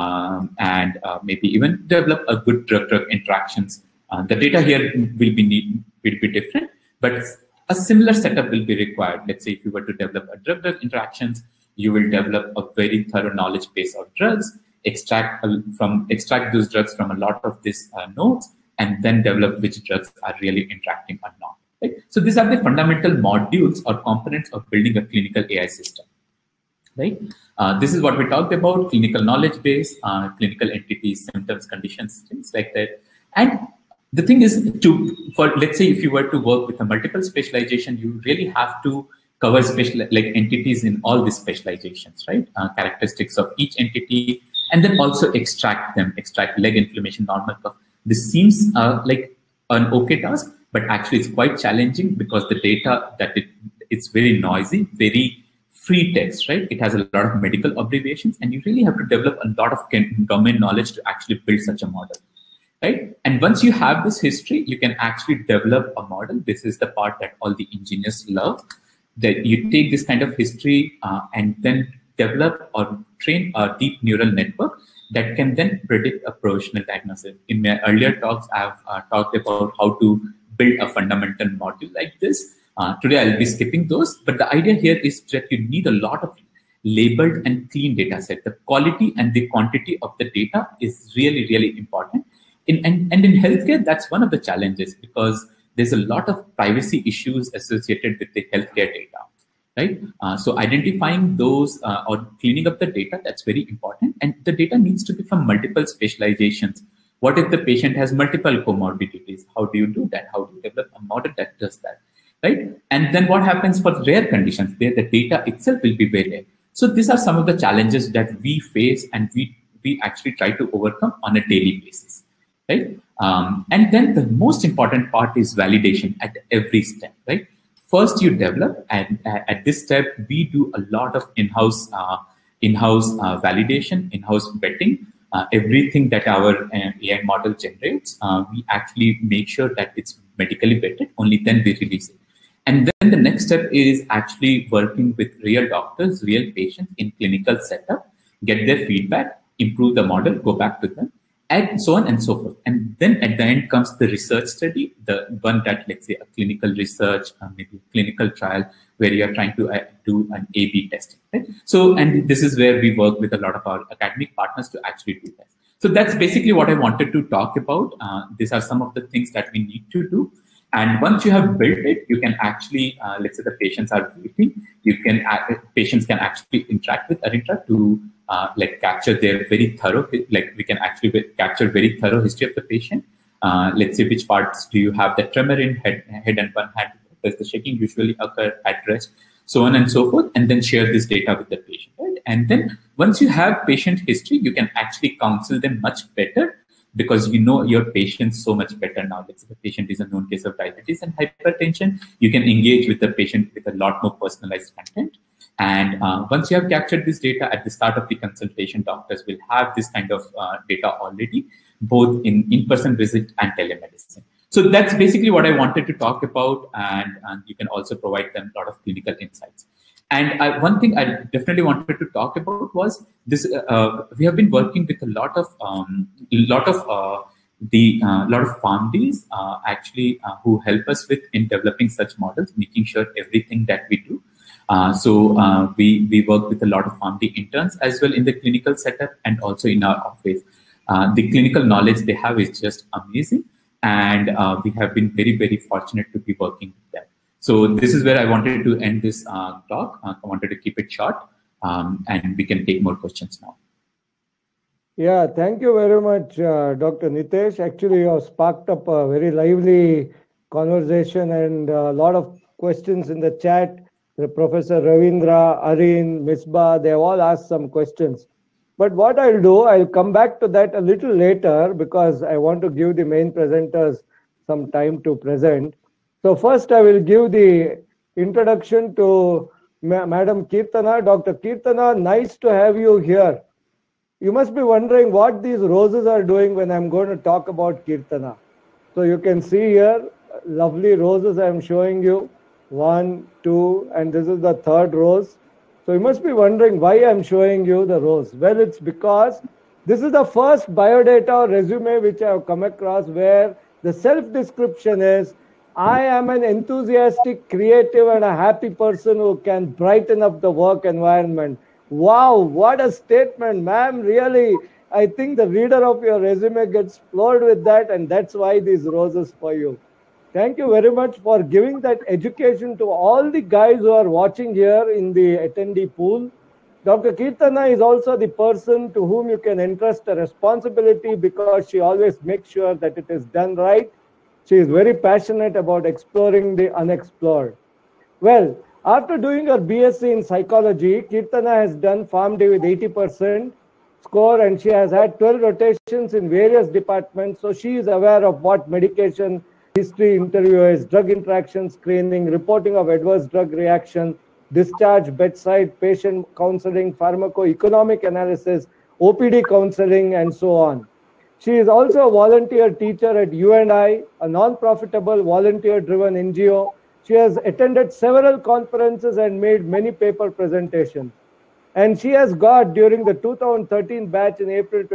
and maybe even develop a good drug-drug interactions. The data here will be different, but a similar setup will be required. Let's say if you were to develop a drug-drug interactions, you will develop a very thorough knowledge base of drugs, extract those drugs from a lot of these nodes, and then develop which drugs are really interacting or not. Right? So these are the fundamental modules or components of building a clinical AI system. Right? This is what we talked about: clinical knowledge base, clinical entities, symptoms, conditions, things like that. And the thing is, let's say if you were to work with a multiple specialization, you really have to cover entities in all these specializations, right? Characteristics of each entity, and then also extract leg inflammation, normal cough. This seems like an okay task, but actually it's quite challenging because the data that it's very noisy, very free text, right? It has a lot of medical abbreviations, and you really have to develop a lot of domain knowledge to actually build such a model. Right? And once you have this history, you can actually develop a model. This is the part that all the engineers love, that you take this kind of history and then develop or train a deep neural network that can then predict a provisional diagnosis. In my earlier talks, I've talked about how to build a fundamental module like this. Today, I'll be skipping those, but the idea here is that you need a lot of labeled and clean data set. The quality and the quantity of the data is really, really important. And in healthcare, that's one of the challenges because there's a lot of privacy issues associated with the healthcare data, right? So identifying those or cleaning up the data, that's very important. And the data needs to be from multiple specializations. What if the patient has multiple comorbidities? How do you do that? How do you develop a model that does that, right? And then what happens for rare conditions? There, the data itself will be very rare. So these are some of the challenges that we face and we actually try to overcome on a daily basis, right? And then the most important part is validation at every step, right? First, you develop, and at this step, we do a lot of in-house validation, in-house vetting. Everything that our AI model generates, we actually make sure that it's medically vetted. Only then we release it. And then the next step is actually working with real doctors, real patients in clinical setup, get their feedback, improve the model, go back to them, and so on and so forth. And then at the end comes the research study, the one that, let's say, a clinical research, maybe a clinical trial, where you are trying to do an A/B testing. Right? So, and this is where we work with a lot of our academic partners to actually do that. So that's basically what I wanted to talk about. These are some of the things that we need to do. And once you have built it, you can actually, let's say the patients are waiting, patients can actually interact with Aritra to like capture their very thorough, like we can actually capture very thorough history of the patient. Let's say which parts do you have the tremor in head and one hand, does the shaking usually occur at rest, so on and so forth, and then share this data with the patient. Right? And then once you have patient history, you can actually counsel them much better, because you know your patient so much better now. Let's say the patient is a known case of diabetes and hypertension, you can engage with the patient with a lot more personalized content. And once you have captured this data at the start of the consultation, doctors will have this kind of data already, both in in-person visit and telemedicine. So that's basically what I wanted to talk about, and you can also provide them a lot of clinical insights. And one thing I definitely wanted to talk about was this. We have been working with a lot of PharmDs actually who help us with in developing such models, making sure everything that we do. So we work with a lot of PharmD interns as well in the clinical setup and also in our office. The clinical knowledge they have is just amazing, and we have been very, very fortunate to be working with them. So this is where I wanted to end this talk. I wanted to keep it short, and we can take more questions now. Yeah, thank you very much, Dr. Nitesh. Actually, you have sparked up a very lively conversation and a lot of questions in the chat. Professor Ravindra, Arin, Misbah, they have all asked some questions. But what I'll do, I'll come back to that a little later, because I want to give the main presenters some time to present. So first I will give the introduction to Madam Keerthana. Dr. Keerthana, nice to have you here. You must be wondering what these roses are doing when I'm going to talk about Keerthana. So you can see here, lovely roses I'm showing you. 1, 2, and this is the third rose. So you must be wondering why I'm showing you the rose. Well, it's because this is the first biodata or resume which I have come across where the self-description is, I am an enthusiastic, creative, and a happy person who can brighten up the work environment. Wow, what a statement, ma'am. Really, I think the reader of your resume gets floored with that, and that's why these roses for you. Thank you very much for giving that education to all the guys who are watching here in the attendee pool. Dr. Keerthana is also the person to whom you can entrust a responsibility, because she always makes sure that it is done right. She is very passionate about exploring the unexplored. Well, after doing her BSc in psychology, Keerthana has done PharmD with 80% score, and she has had 12 rotations in various departments. So she is aware of what medication history interview is, drug interaction screening, reporting of adverse drug reaction, discharge, bedside, patient counseling, pharmacoeconomic analysis, OPD counseling, and so on. She is also a volunteer teacher at UNI, a non-profitable volunteer-driven NGO. She has attended several conferences and made many paper presentations. And she has got, during the 2013 batch in April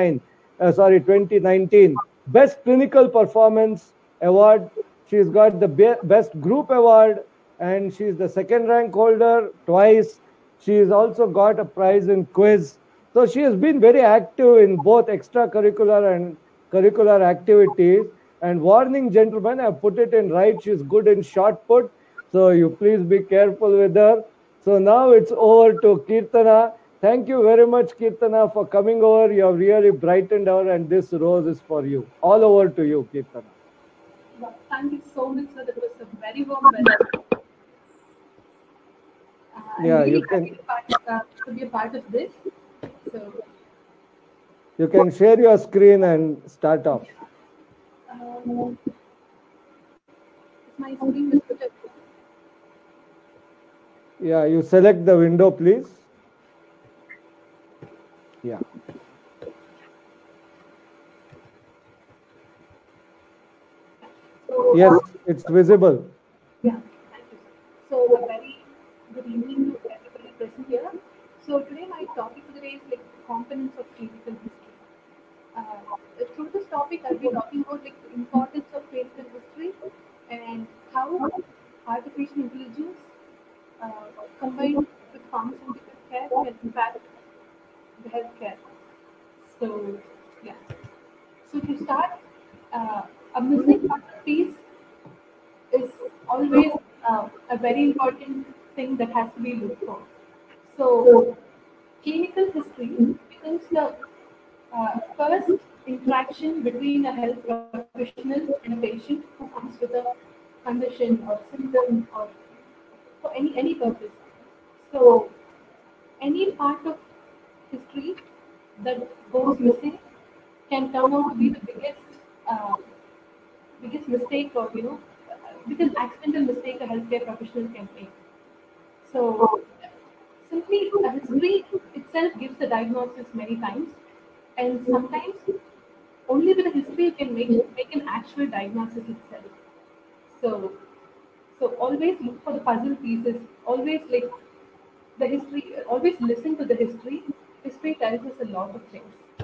2019, Best Clinical Performance Award. She's got the Best Group Award, and she's the second rank holder twice. She's also got a prize in quiz. So she has been very active in both extracurricular and curricular activities. And warning, gentlemen, I've put it in right, she's good in shot put. So you please be careful with her. So now it's over to Keerthana. Thank you very much, Keerthana, for coming over. You have really brightened her, and this rose is for you. All over to you, Keerthana. Well, thank you so much, sir. That was a very warm welcome. I'm Yeah, really you happy can. to be a part of this. So, You can share your screen and start off. is my screen visible? Yeah, you select the window, please. Yeah. So, Yes, it's visible. yeah, thank you, sir. So, a very good evening to everybody present here. So, today my topic for the day is like components of clinical history. Through this topic, I'll be talking about like the importance of clinical history and how artificial intelligence uh, combined with pharmaceutical care can impact the healthcare. So, yeah. So to start, a missing puzzle piece is always a very important thing that has to be looked for. So, clinical history becomes the first interaction between a health professional and a patient who comes with a condition or symptom or for any purpose. So, any part of history that goes missing can turn out to be the uh, biggest mistake or biggest accidental mistake a healthcare professional can make. So simply a history itself gives the diagnosis many times, and sometimes only with a history you can make an actual diagnosis itself. So always look for the puzzle pieces. Always like the history. Always listen to the history. History tells us a lot of things.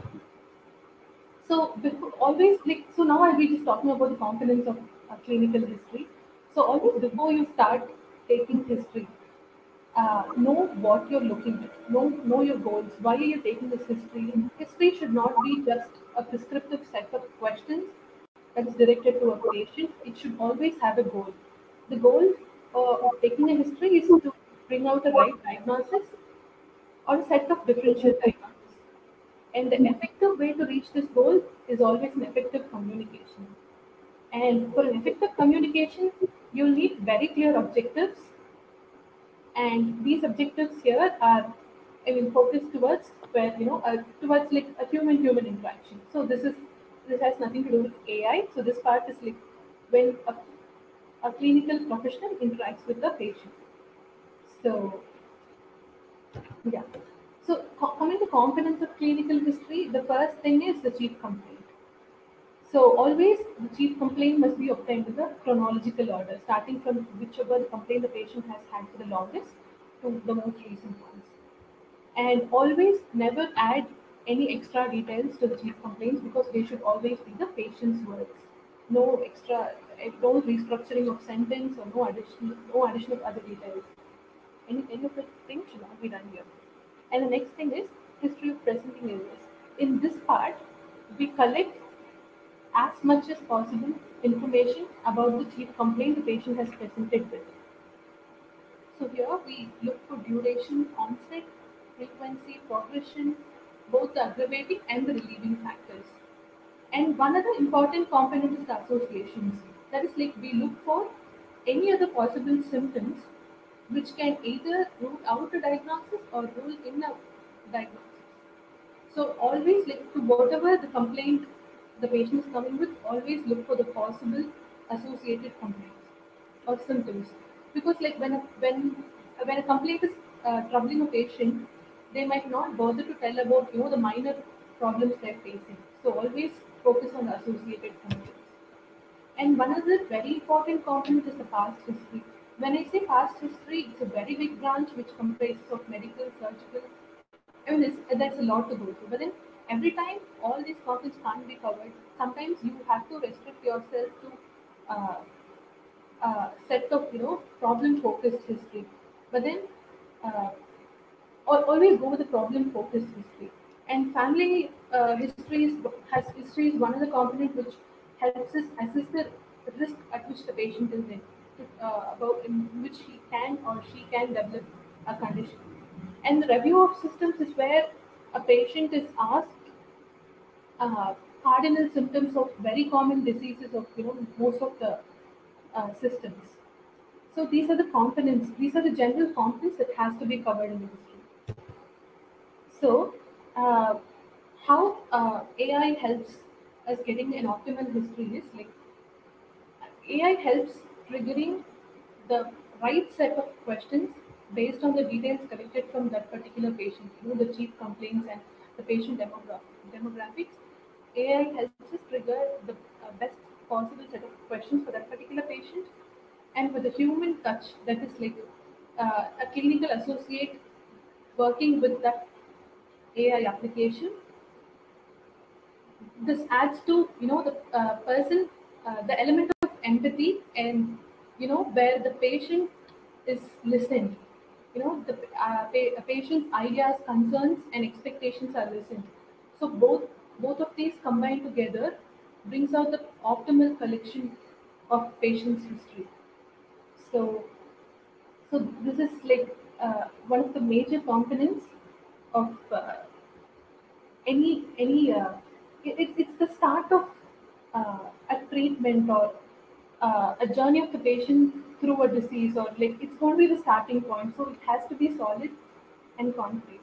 So before, always like so now I'll be just talking about the components of clinical history. So always before you start taking history, know what you're looking at. Know your goals. Why are you taking this history? History should not be just a prescriptive set of questions that is directed to a patient. It should always have a goal. The goal of taking a history is to bring out a right diagnosis or a set of differential diagnoses. And the effective way to reach this goal is always an effective communication. And for an effective communication, you'll need very clear objectives. And these objectives here are, I mean, focused towards where towards like a human-human interaction. So this has nothing to do with AI. So this part is like when a clinical professional interacts with the patient. So yeah. So coming to components of clinical history, the first thing is the chief complaint. So always the chief complaint must be obtained in the chronological order, starting from whichever the complaint the patient has had for the longest to the most recent ones. And always never add any extra details to the chief complaints because they should always be the patient's words. No extra, no restructuring of sentence or no addition of other details. Any of the things should not be done here. And the next thing is history of presenting illness. In this part, we collect as much as possible information about the chief complaint the patient has presented with. So here we look for duration, onset, frequency, progression, both the aggravating and the relieving factors. And one other important component is the associations. That is like we look for any other possible symptoms which can either rule out a diagnosis or rule in a diagnosis. So always look to whatever the complaint the patient is coming with, always look for the possible associated complaints or symptoms. Because like when a complaint is troubling a patient, they might not bother to tell about the minor problems they're facing. So always focus on the associated complaints. And one other very important component is the past history. When I say past history, it's a very big branch which comprises of medical, surgical. I mean, that's a lot to go through. But then every time all these components can't be covered, sometimes you have to restrict yourself to uh, set of problem focused history. But then uh, always go with the problem focused history. And family history is one of the components which helps us assess the risk at which the patient is in, about in which he can or she can develop a condition. And the review of systems is where a patient is asked cardinal symptoms of very common diseases of most of the systems. So these are the components, these are the general components that has to be covered in the history. So how AI helps us getting an optimal history is like AI helps triggering the right set of questions based on the details collected from that particular patient, the chief complaints and the patient demographics. AI helps us trigger the best possible set of questions for that particular patient, and with the human touch, that is like a clinical associate working with that AI application. This adds to the person, the element of empathy, and where the patient is listened. The patient's ideas, concerns, and expectations are listened. So both of these combined together brings out the optimal collection of patient's history. So so this is like one of the major components of it's the start of a treatment, or a journey of the patient through a disease, or like it's going to be the starting point, so it has to be solid and concrete.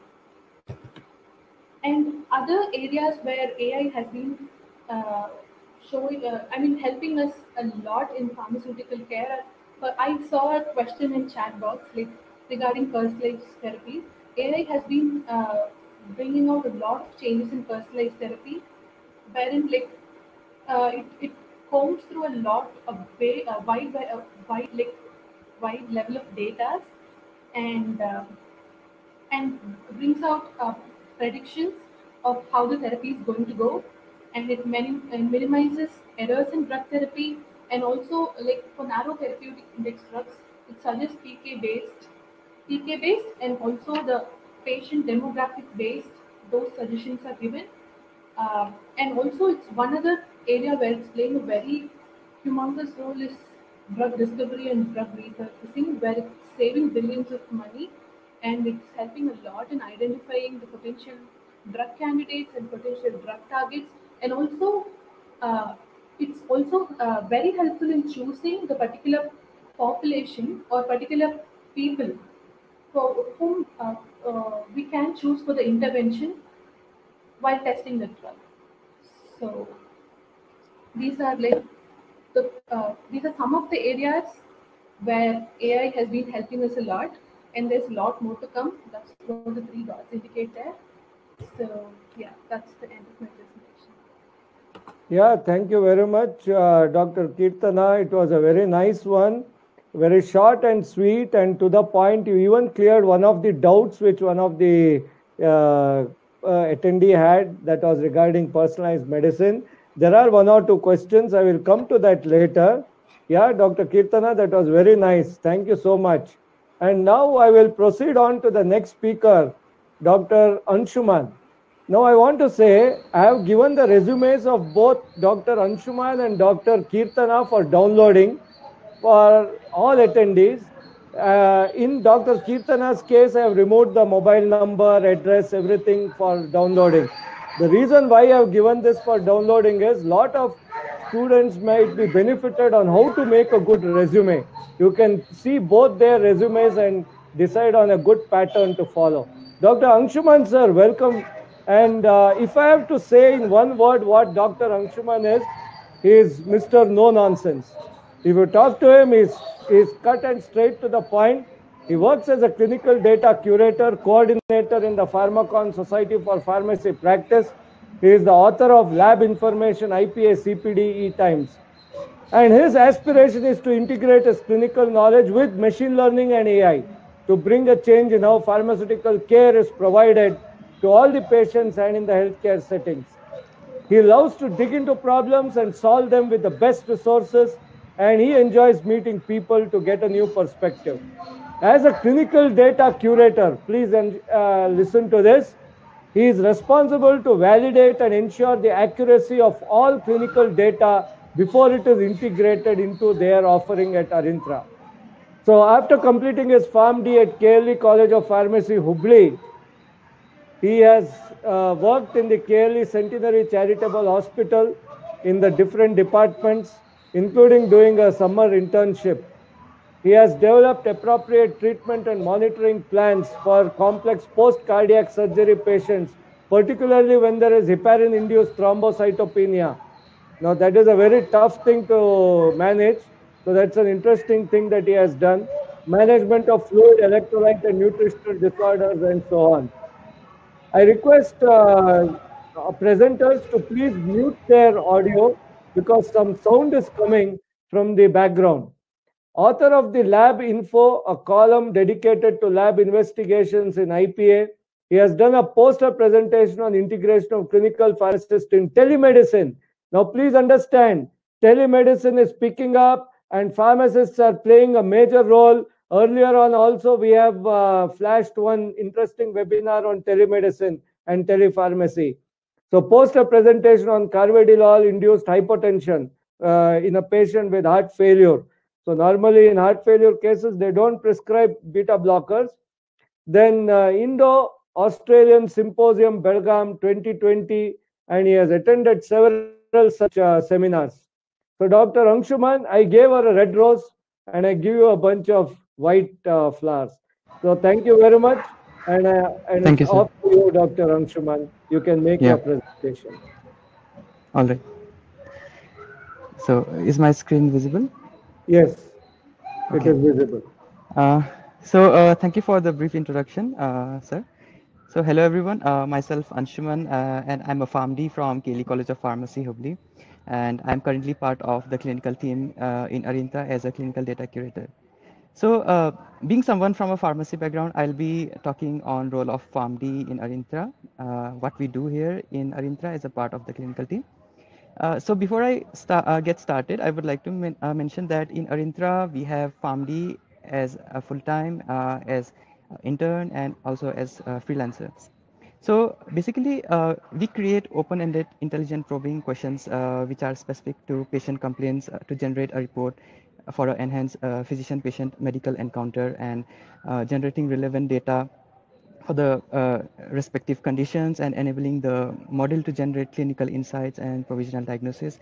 And other areas where AI has been uh, helping us a lot in pharmaceutical care. But I saw a question in chat box like regarding personalized therapy. AI has been bringing out a lot of changes in personalized therapy, wherein like it combs through a lot of wide level of data, and brings out predictions of how the therapy is going to go, and it minimizes errors in drug therapy, and also like for narrow therapeutic index drugs, it suggests PK based, and also the patient demographic based. Those suggestions are given, and also it's one other area where it's playing a very humongous role is drug discovery and drug repurposing, where it's saving billions of money, and it's helping a lot in identifying the potential drug candidates and potential drug targets, and also uh, it's also very helpful in choosing the particular population or particular people for whom we can choose for the intervention while testing the drug. So these are like these are some of the areas where AI has been helping us a lot, and there's a lot more to come. That's what the three dots indicate there. So yeah, that's the end of my presentation. Yeah, thank you very much, Dr. Kirtana. It was a very nice one, very short and sweet and to the point. You even cleared one of the doubts which one of the attendee had, that was regarding personalized medicine. There are one or two questions. I will come to that later. Yeah, Dr. Kirtana, that was very nice. Thank you so much. And now I will proceed on to the next speaker, Dr. Anshuman. Now I want to say I have given the resumes of both Dr. Anshuman and Dr. Kirtana for downloading for all attendees. In Dr. Kirtana's case, I have removed the mobile number, address, everything for downloading. The reason why I have given this for downloading is lot of students might be benefited on how to make a good resume. You can see both their resumes and decide on a good pattern to follow. Dr. Anshuman sir, welcome. And if I have to say in one word what Dr. Anshuman is, he is Mr. No Nonsense. If you talk to him, he's cut and straight to the point. He works as a clinical data curator, coordinator in the Pharmacon Society for Pharmacy Practice. He is the author of Lab Information, IPA, CPD, E-Times. And his aspiration is to integrate his clinical knowledge with machine learning and AI to bring a change in how pharmaceutical care is provided to all the patients and in the healthcare settings. He loves to dig into problems and solve them with the best resources, and he enjoys meeting people to get a new perspective. As a clinical data curator, please listen to this. He is responsible to validate and ensure the accuracy of all clinical data before it is integrated into their offering at Arintra. So after completing his PharmD at KLE College of Pharmacy, Hubli, he has worked in the KLE Centenary Charitable Hospital in the different departments, including doing a summer internship. He has developed appropriate treatment and monitoring plans for complex post-cardiac surgery patients, particularly when there is heparin-induced thrombocytopenia. Now, that is a very tough thing to manage. So that's an interesting thing that he has done. Management of fluid, electrolyte, and nutritional disorders, and so on. I request presenters to please mute their audio because some sound is coming from the background. Author of the Lab Info, a column dedicated to lab investigations in IPA. He has done a poster presentation on integration of clinical pharmacists in telemedicine. Now, please understand, telemedicine is picking up and pharmacists are playing a major role. Earlier on, also, we have flashed one interesting webinar on telemedicine and telepharmacy. So, poster presentation on carvedilol induced hypotension in a patient with heart failure. So normally in heart failure cases, they don't prescribe beta blockers. Then Indo-Australian Symposium Belgaum 2020, and he has attended several such seminars. So Dr. Anshuman, I gave her a red rose and I give you a bunch of white flowers. So thank you very much. And Thank you, it's sir. off to you, Dr. Anshuman. You can make Yeah. your presentation. All right. So is my screen visible? Yes, Okay. it is visible. Thank you for the brief introduction, sir. So hello everyone, myself Anshuman, and I'm a PharmD from Kelly College of Pharmacy, Hubli, and I'm currently part of the clinical team in Arinta as a clinical data curator. So being someone from a pharmacy background, I'll be talking on role of PharmD in Arinta, what we do here in Arinta as a part of the clinical team. So before I get started, I would like to mention that in Arintra, we have PharmD as a full-time, as intern, and also as freelancers. So basically, we create open-ended intelligent probing questions which are specific to patient complaints to generate a report for an enhanced physician-patient medical encounter and generating relevant data for the respective conditions and enabling the model to generate clinical insights and provisional diagnosis.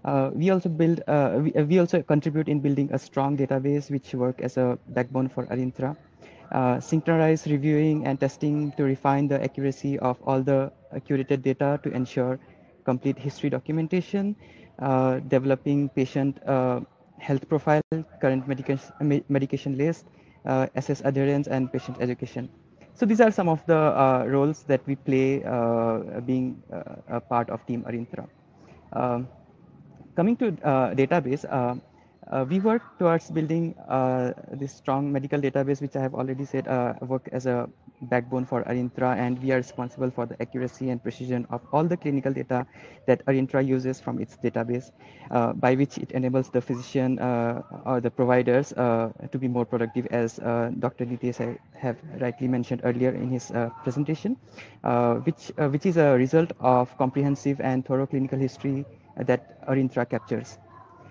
We also contribute in building a strong database which work as a backbone for Arintra. Synchronize reviewing and testing to refine the accuracy of all the curated data to ensure complete history documentation, developing patient health profile, current medication list, assess adherence and patient education. So these are some of the roles that we play being a part of Team Arintra. Coming to database, we work towards building this strong medical database, which I have already said work as a backbone for Arintra, and we are responsible for the accuracy and precision of all the clinical data that Arintra uses from its database, by which it enables the physician or the providers to be more productive, as Dr. Nitesh have rightly mentioned earlier in his presentation, which is a result of comprehensive and thorough clinical history that Arintra captures.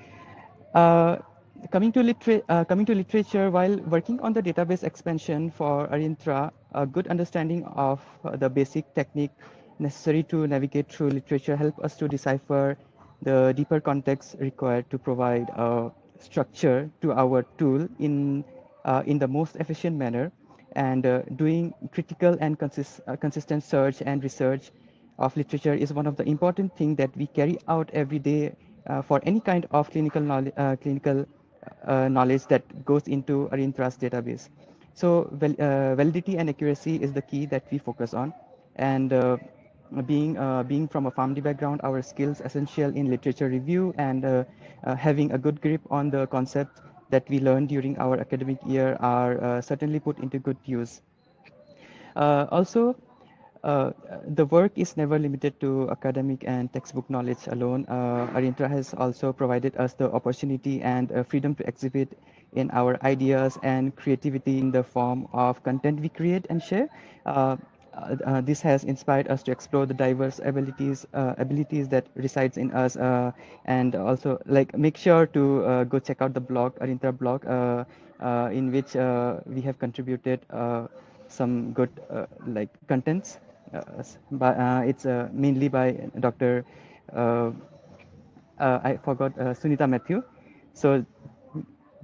Coming to literature, while working on the database expansion for Arintra, a good understanding of the basic technique necessary to navigate through literature help us to decipher the deeper context required to provide a structure to our tool in the most efficient manner, and doing critical and consistent search and research of literature is one of the important things that we carry out every day for any kind of clinical knowledge that goes into Arintra's database. So validity and accuracy is the key that we focus on, and being from a PharmD background, our skills essential in literature review and having a good grip on the concept that we learned during our academic year are certainly put into good use. Also, the work is never limited to academic and textbook knowledge alone. Arintra has also provided us the opportunity and freedom to exhibit in our ideas and creativity in the form of content we create and share. This has inspired us to explore the diverse abilities that resides in us, and also like make sure to go check out the blog, Arintra blog, in which we have contributed some good like contents. It's mainly by Dr. I forgot Sunita Matthew. So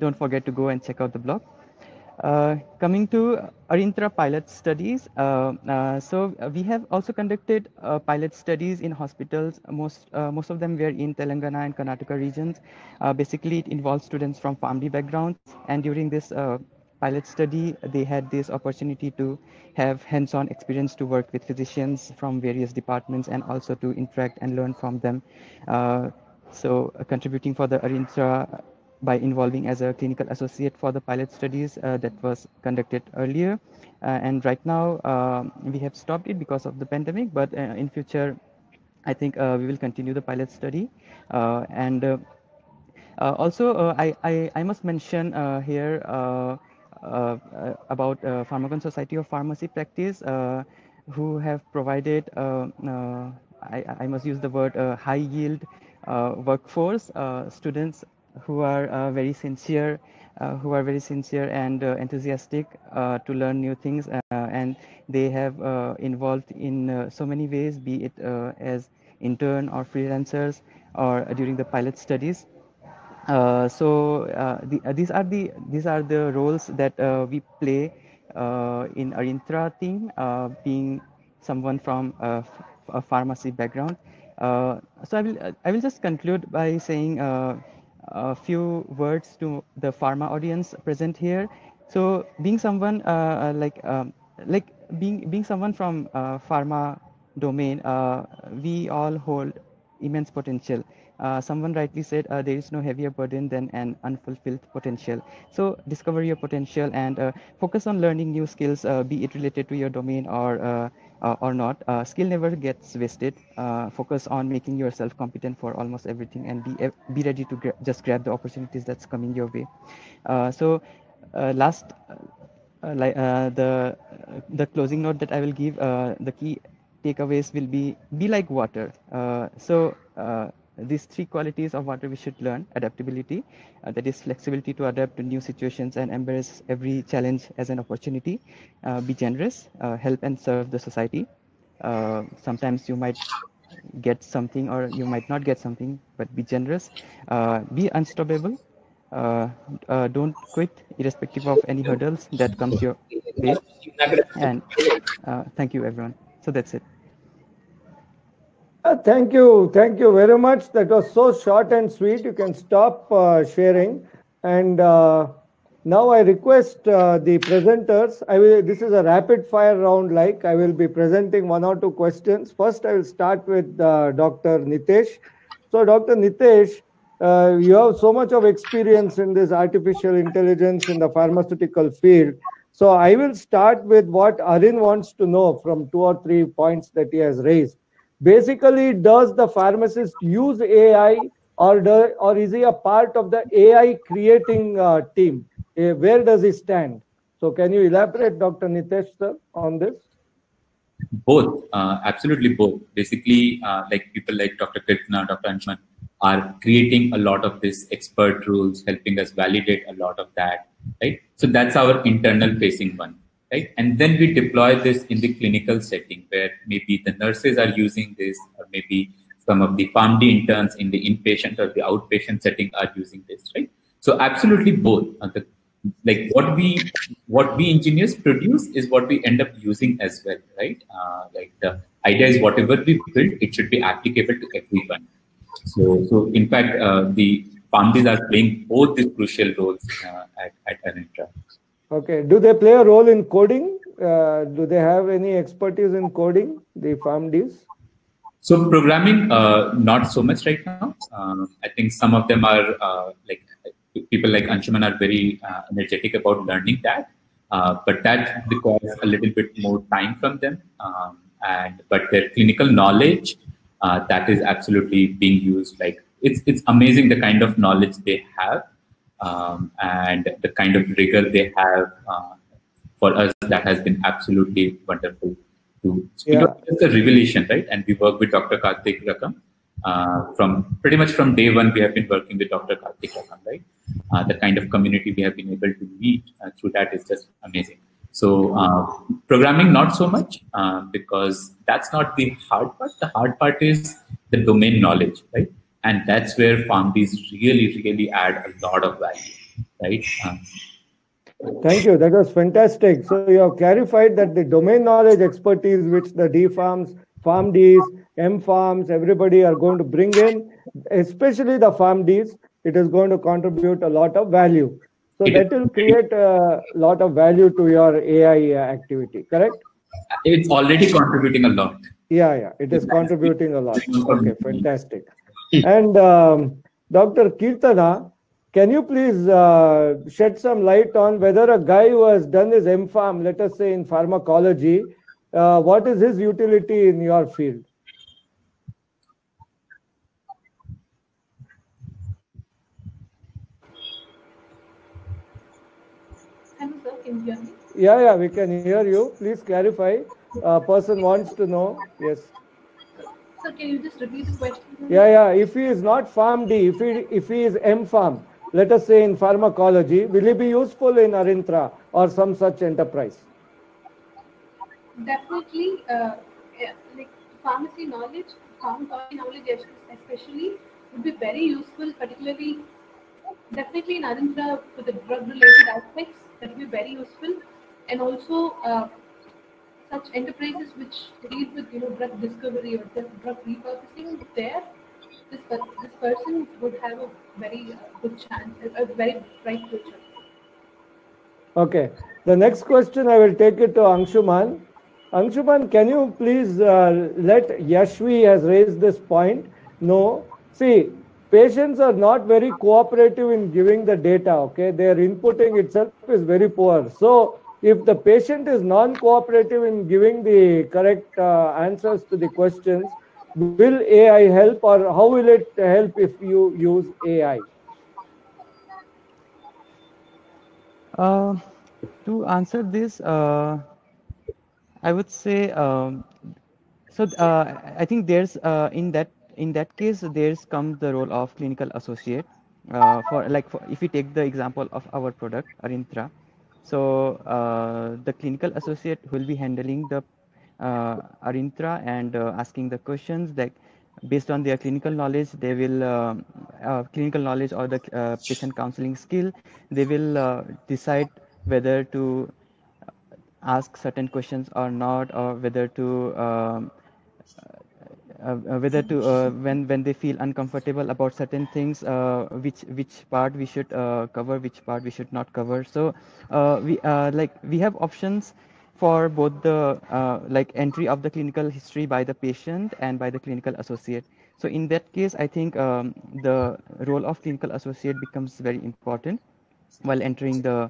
don't forget to go and check out the blog. Coming to Arintra pilot studies, so we have also conducted pilot studies in hospitals. Most of them were in Telangana and Karnataka regions. Basically, it involves students from PharmD backgrounds, and during this pilot study, they had this opportunity to have hands-on experience to work with physicians from various departments and also to interact and learn from them. Contributing for the Arintra by involving as a clinical associate for the pilot studies that was conducted earlier. And right now we have stopped it because of the pandemic, but in future, I think we will continue the pilot study. Also, I must mention here about Pharmakon Society of Pharmacy Practice, who have provided, I must use the word high yield workforce, students who are very sincere and enthusiastic to learn new things, and they have involved in so many ways, be it as intern or freelancers or during the pilot studies. These are the roles that we play in Arintra team, being someone from a pharmacy background. So I will just conclude by saying a few words to the pharma audience present here. So being someone being someone from pharma domain, we all hold immense potential. Someone rightly said there is no heavier burden than an unfulfilled potential. So discover your potential and focus on learning new skills, be it related to your domain or not. Skill never gets wasted. Focus on making yourself competent for almost everything, and be ready to just grab the opportunities that's coming your way. The closing note that I will give, the key takeaways will be like water. These three qualities of water we should learn: adaptability, that is flexibility to adapt to new situations and embrace every challenge as an opportunity. Be generous, help and serve the society. Sometimes you might get something or you might not get something, but be generous. Be unstoppable. Don't quit irrespective of any hurdles that comes your way. And thank you, everyone. So that's it. Thank you very much. That was so short and sweet. You can stop sharing. And now I request the presenters. This is a rapid fire round. Like, I will be presenting 1 or 2 questions. First, I will start with Dr. Nitesh. So, Dr. Nitesh, you have so much of experience in this artificial intelligence in the pharmaceutical field. So I will start with what Arin wants to know from 2 or 3 points that he has raised. Basically, does the pharmacist use AI or is he a part of the AI creating team? Where does he stand? So can you elaborate, Dr. Nitesh, sir, on this? Both, absolutely both. Basically, like people like Dr. Kirtana, Dr. Anshuman are creating a lot of this expert rules, helping us validate a lot of that, right? So that's our internal facing one. Right? And then we deploy this in the clinical setting where maybe the nurses are using this, or maybe some of the PharmD interns in the inpatient or the outpatient setting are using this, right? So absolutely both. Like what we engineers produce is what we end up using as well, right? Like the idea is whatever we build, it should be applicable to everyone. So in fact, the PharmDs are playing both these crucial roles at Arintra. Okay. Do they play a role in coding? Do they have any expertise in coding, the PharmDs? So programming, not so much right now. I think some of them are like people like Anshuman are very energetic about learning that, but that requires a little bit more time from them. But their clinical knowledge, that is absolutely being used. Like it's amazing the kind of knowledge they have. And the kind of rigor they have for us, that has been absolutely wonderful. It's a revelation, right? And we work with Dr. Karthik Rakam. From day one, we have been working with Dr. Karthik Rakam, right? The kind of community we have been able to meet through that is just amazing. So programming, not so much, because that's not the hard part. The hard part is the domain knowledge, right? And that's where PharmDs really, really add a lot of value, right? Thank you. That was fantastic. So you have clarified that the domain knowledge expertise which the D farms, PharmDs, M farms, everybody are going to bring in, especially the PharmDs, it is going to contribute a lot of value. So that will create a lot of value to your AI activity, correct? It's already contributing a lot. Yeah, it is contributing a lot. Okay, fantastic. And Dr. Kirtana, can you please shed some light on whether a guy who has done his MPharm, let us say in pharmacology, what is his utility in your field? Hello, sir. Can you hear me? Yeah, we can hear you. Please clarify. Person wants to know. Yes. Sir, can you just repeat the question? Yeah. If he is not PharmD, if he is MPharm, let us say in pharmacology, will he be useful in Arintra or some such enterprise? Definitely, like pharmacy knowledge, pharmacology knowledge especially would be very useful, particularly definitely in Arintra for the drug-related aspects. That would be very useful, and also such enterprises which deal with drug discovery or drug repurposing. There, this person would have a very good chance, a very bright future. Okay. The next question I will take it to Anshuman. Anshuman, can you please let Yashvi has raised this point? No. See, patients are not very cooperative in giving the data, okay? Their inputting itself is very poor. So if the patient is non-cooperative in giving the correct answers to the questions, will AI help, or how will it help if you use AI? To answer this, I would say I think there's in that case there's come the role of clinical associate for if we take the example of our product Arintra. So the clinical associate will be handling the Arintra and asking the questions that based on their clinical knowledge, they will clinical knowledge or the patient counseling skill, they will decide whether to ask certain questions or not, or whether to when they feel uncomfortable about certain things, which part we should cover, which part we should not cover. So we have options for both the entry of the clinical history by the patient and by the clinical associate. So in that case, I think the role of clinical associate becomes very important while entering the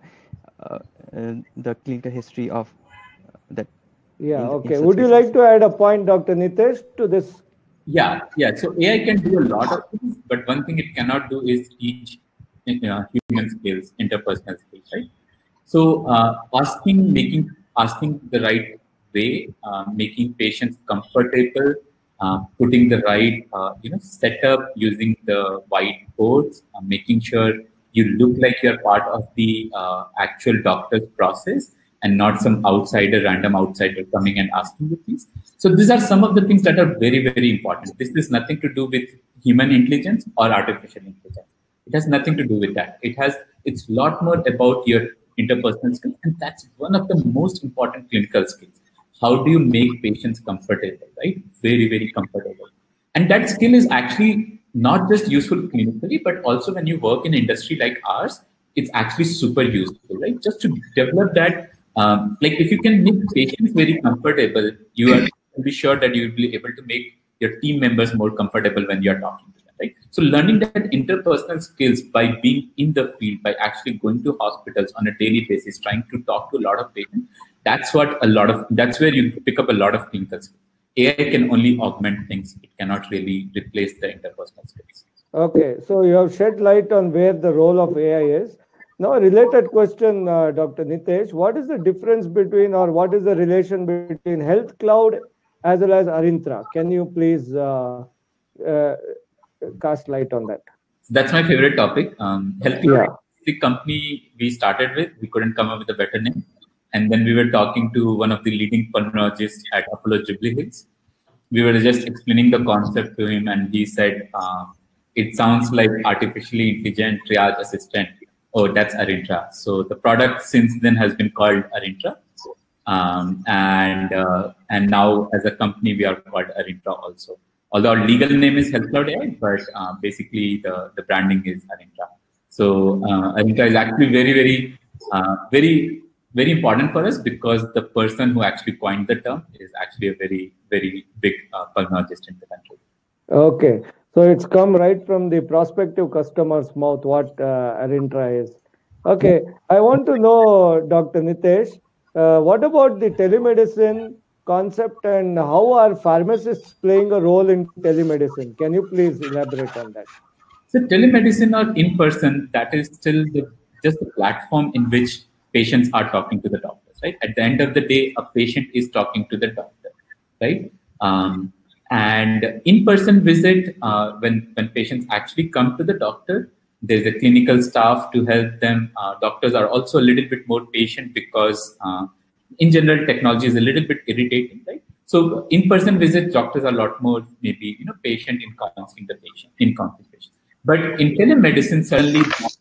clinical history of that. Yeah, okay. Would you like to add a point, Dr. Nitesh, to this? Yeah. So AI can do a lot of things, but one thing it cannot do is teach human skills, interpersonal skills, right? So asking the right way, making patients comfortable, putting the right setup, using the whiteboards, making sure you look like you're part of the actual doctor's process and not some random outsider coming and asking you things. So these are some of the things that are very, very important. This is nothing to do with human intelligence or artificial intelligence. It has nothing to do with that. It's a lot more about your interpersonal skills, and that's one of the most important clinical skills. How do you make patients comfortable, right? Very, very comfortable. And that skill is actually not just useful clinically, but also when you work in industry like ours, it's actually super useful, right? Just to develop that, if you can make patients very comfortable, you are be sure that you will be able to make your team members more comfortable when you are talking to them, right? So learning that interpersonal skills by being in the field, by actually going to hospitals on a daily basis, trying to talk to a lot of patients, that's where you pick up a lot of clinical skills. AI can only augment things. It cannot really replace the interpersonal skills. Okay, so you have shed light on where the role of AI is. Now, a related question, Dr. Nitesh, what is the difference between, or what is the relation between Health Cloud as well as Arintra? Can you please cast light on that? That's my favorite topic. Health Cloud, the company we started with, we couldn't come up with a better name. And then we were talking to one of the leading pulmonologists at Apollo Jubilee Hills. We were just explaining the concept to him, and he said, it sounds like artificially intelligent triage assistant. oh, that's Arintra. So the product since then has been called Arintra. And now as a company, we are called Arintra also. Although our legal name is Health Cloud AI, but basically the branding is Arintra. So Arintra is actually very important for us because the person who actually coined the term is actually a very big pulmonologist in the country. Okay, so it's come right from the prospective customer's mouth what Arintra is. Okay, I want to know, Dr. Nitesh, what about the telemedicine concept and how are pharmacists playing a role in telemedicine? Can you please elaborate on that? So telemedicine or in person, that is still just the platform in which patients are talking to the doctors, right? At the end of the day, a patient is talking to the doctor, right? And in-person visit, when patients actually come to the doctor, there's a clinical staff to help them. Doctors are also a little bit more patient because in general, technology is a little bit irritating, right? So in-person visits, doctors are a lot more maybe patient in counseling the patient, in consultation. But in telemedicine, suddenly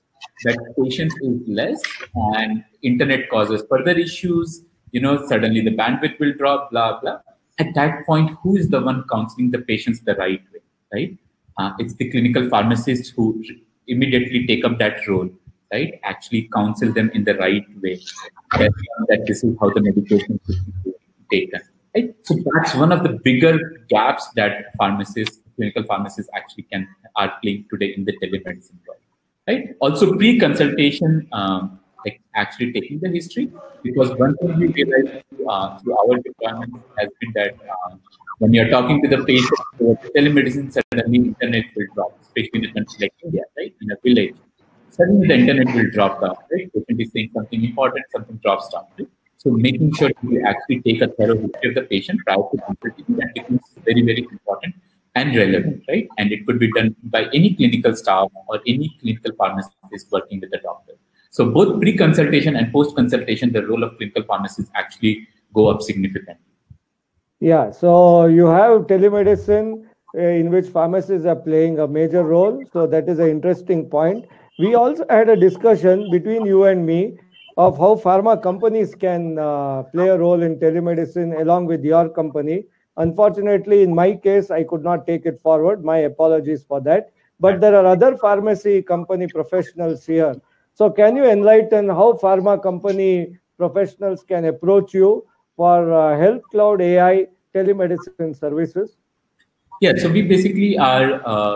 that patience is less and internet causes further issues, suddenly the bandwidth will drop, blah, blah. At that point, who is the one counseling the patients the right way, right? It's the clinical pharmacists who immediately take up that role, right? Actually counsel them in the right way. That this is how the medication should be taken, right? So that's one of the bigger gaps that clinical pharmacists actually are playing today in the telemedicine world. Right. Also, pre-consultation, like actually taking the history, because one thing we realized through our deployment has been that when you're talking to the patient over telemedicine, suddenly internet will drop, especially in a country like India, right? In a village, suddenly the internet will drop down, right? Patient is saying something important, something drops down, right? So making sure that you actually take a thorough history of the patient prior to consultation, that becomes very important and relevant, right? And it could be done by any clinical staff or any clinical pharmacist working with the doctor. So both pre-consultation and post-consultation, the role of clinical pharmacists actually go up significantly. Yeah, so you have telemedicine in which pharmacists are playing a major role. So that is an interesting point. We also had a discussion between you and me of how pharma companies can play a role in telemedicine along with your company. Unfortunately, in my case, I could not take it forward. My apologies for that. But there are other pharmacy company professionals here. So can you enlighten how pharma company professionals can approach you for Health Cloud AI telemedicine services? Yeah, so we basically are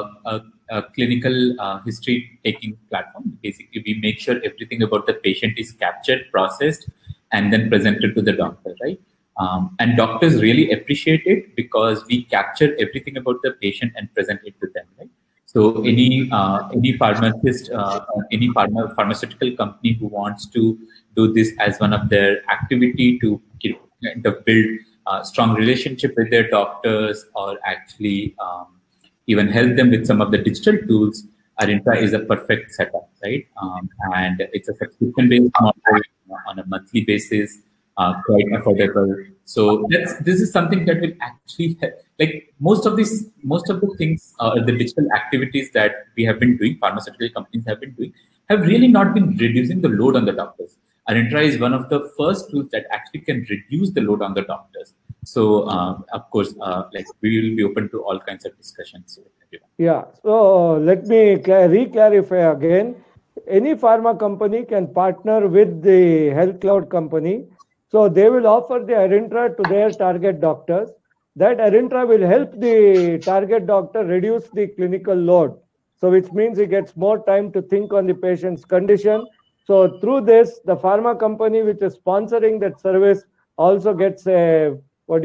a clinical history taking platform. Basically, we make sure everything about the patient is captured, processed, and then presented to the doctor, right? And doctors really appreciate it because we capture everything about the patient and present it to them, right? So any pharmacist, any pharmaceutical company who wants to do this as one of their activity to build a strong relationship with their doctors or actually even help them with some of the digital tools, Arintra is a perfect setup, right? And it's a subscription-based model on a monthly basis. Quite affordable. So this is something that will actually help. Like most of the things, the digital activities that we have been doing, pharmaceutical companies have been doing, have really not been reducing the load on the doctors. Arintra is one of the first tools that actually can reduce the load on the doctors. So of course, like we will be open to all kinds of discussions with everyone. Yeah. So let me re-clarify again. Any pharma company can partner with the Health Cloud company. So they will offer the Arintra to their target doctors. That Arintra will help the target doctor reduce the clinical load. So which means he gets more time to think on the patient's condition. So through this, the pharma company which is sponsoring that service also gets a,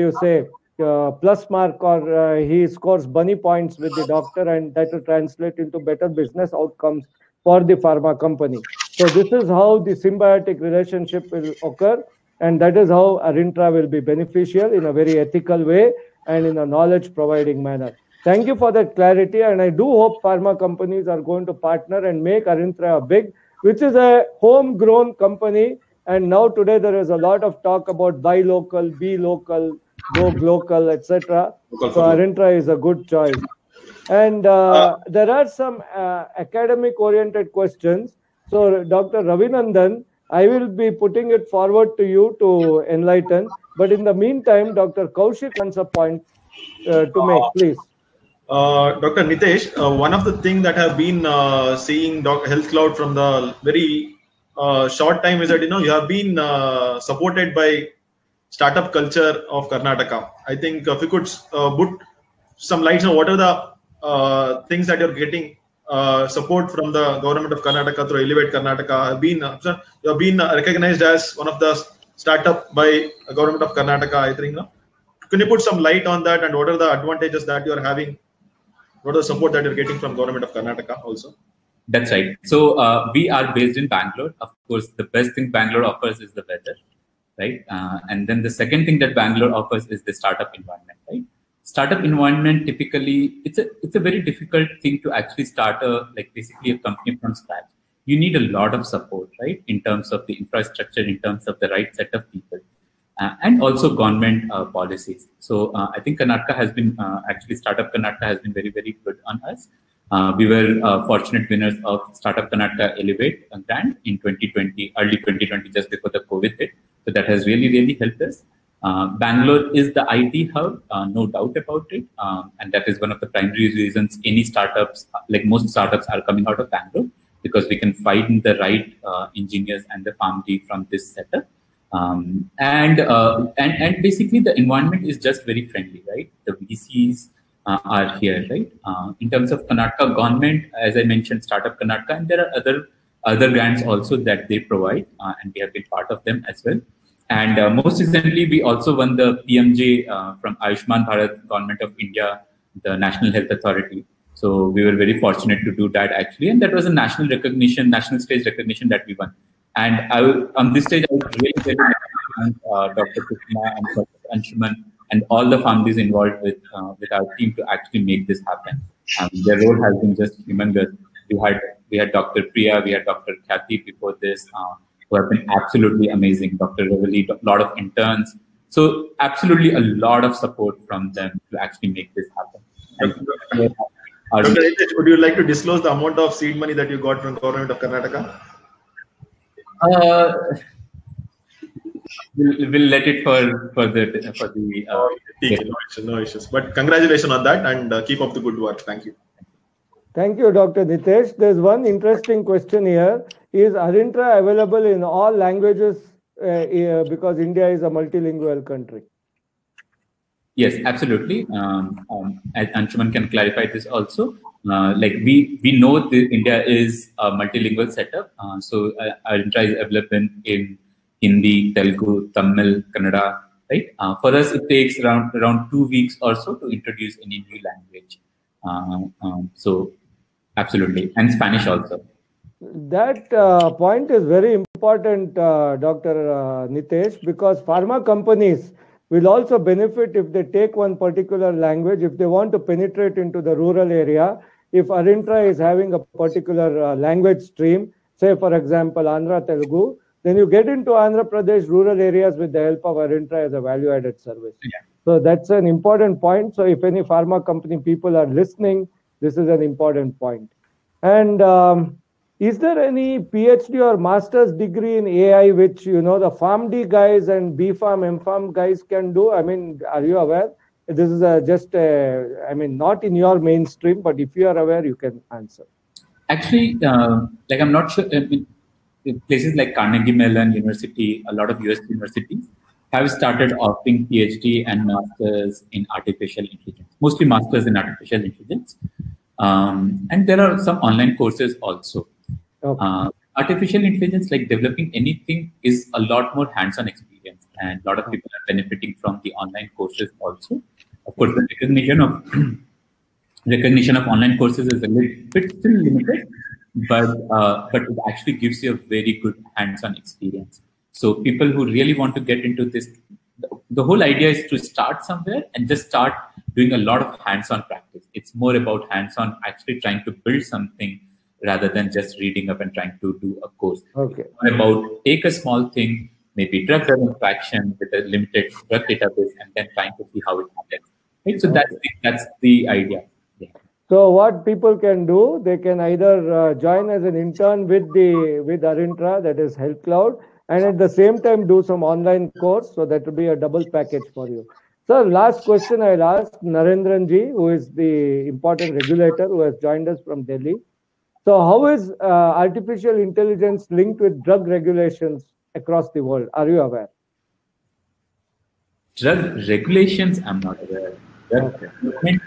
plus mark, or he scores bunny points with the doctor, and that will translate into better business outcomes for the pharma company. So this is how the symbiotic relationship will occur. And that is how Arintra will be beneficial in a very ethical way and in a knowledge providing manner. Thank you for that clarity. And I do hope pharma companies are going to partner and make Arintra big, which is a homegrown company. And now today there is a lot of talk about buy local, be local, go global, etc. So Arintra is a good choice. And there are some academic oriented questions. So, Dr. Ravinandan, I will be putting it forward to you to enlighten. But in the meantime, Dr. Kaushik wants a point to make, please. Dr. Nitesh, one of the things that have been seeing Health Cloud from the very short time is that you have been supported by startup culture of Karnataka. I think if you could put some lights on what are the things that you're getting support from the government of Karnataka through Elevate Karnataka. You have been recognized as one of the startup by government of Karnataka. I think. Can you put some light on that and what are the advantages that you are having? What are the support that you're getting from government of Karnataka also? That's right. So we are based in Bangalore. Of course, the best thing Bangalore offers is the weather, right? And then the second thing that Bangalore offers is the startup environment, right? Startup environment, typically, it's a very difficult thing to actually start basically a company from scratch. You need a lot of support, right? In terms of the infrastructure, in terms of the right set of people. And also government policies. So I think Karnataka has been, Startup Karnataka has been very, very good on us. We were fortunate winners of Startup Karnataka Elevate grant in 2020, early 2020, just before the COVID hit. So that has really, really helped us. Bangalore is the IT hub, no doubt about it. And that is one of the primary reasons any startups, like most startups, are coming out of Bangalore, because we can find the right engineers and the PharmD from this setup. And basically the environment is just very friendly, right? The VCs are here, right? In terms of Karnataka government, as I mentioned, Startup Karnataka, and there are other grants also that they provide, and we have been part of them as well. And most recently, we also won the PMJ from Ayushman Bharat Government of India, the National Health Authority. So we were very fortunate to do that actually, and that was a national recognition, national stage recognition that we won. And on this stage, I would really thank Dr. Krishna and Dr. Anshuman and all the families involved with our team to actually make this happen. Their role has been just humongous. We had Dr. Priya, we had Dr. Kathy before this, who have been absolutely amazing. Dr. Ravali, a lot of interns. So absolutely a lot of support from them to actually make this happen. Dr. Nitesh, would you like to disclose the amount of seed money that you got from government of Karnataka? We'll let it for the no issues. But congratulations on that, and keep up the good work. Thank you. Thank you, Dr. Nitesh. There's one interesting question here. Is Arintra available in all languages because India is a multilingual country? Yes, absolutely. As Anshuman can clarify this also. We know that India is a multilingual setup. So Arintra is available in Hindi, Telugu, Tamil, Kannada, right? For us, it takes around 2 weeks or so to introduce any new language. So absolutely, and Spanish also. That point is very important, Dr. Nitesh, because pharma companies will also benefit if they take one particular language, if they want to penetrate into the rural area. If Arintra is having a particular language stream, say for example, Andhra Telugu, then you get into Andhra Pradesh rural areas with the help of Arintra as a value-added service. Yeah. So that's an important point. So if any pharma company people are listening, this is an important point. And is there any PhD or master's degree in AI which, the PharmD guys and BPharm, MPharm guys can do? I mean, are you aware? This is not in your mainstream, but if you are aware, you can answer. Actually, I'm not sure. Places like Carnegie Mellon University, a lot of US universities have started offering PhD and masters in artificial intelligence, mostly masters in artificial intelligence. And there are some online courses also. Okay. Artificial intelligence, like developing anything, is a lot more hands-on experience, and a lot of people are benefiting from the online courses also. Of course, the recognition of online courses is a little bit still limited, but it actually gives you a very good hands-on experience. So people who really want to get into this, the whole idea is to start somewhere and just start doing a lot of hands-on practice. It's more about hands-on, actually trying to build something rather than just reading up and trying to do a course. Okay. It's more about take a small thing, maybe drug interaction with a limited drug database, and then trying to see how it happens. Right? So that's the idea. Yeah. So what people can do, they can either join as an intern with Arintra, that is Health Cloud, and at the same time do some online course. So that will be a double package for you. Sir, last question I'll ask Narendran ji, who is the important regulator who has joined us from Delhi. So how is artificial intelligence linked with drug regulations across the world? Are you aware? Drug regulations, I'm not aware. Drug development,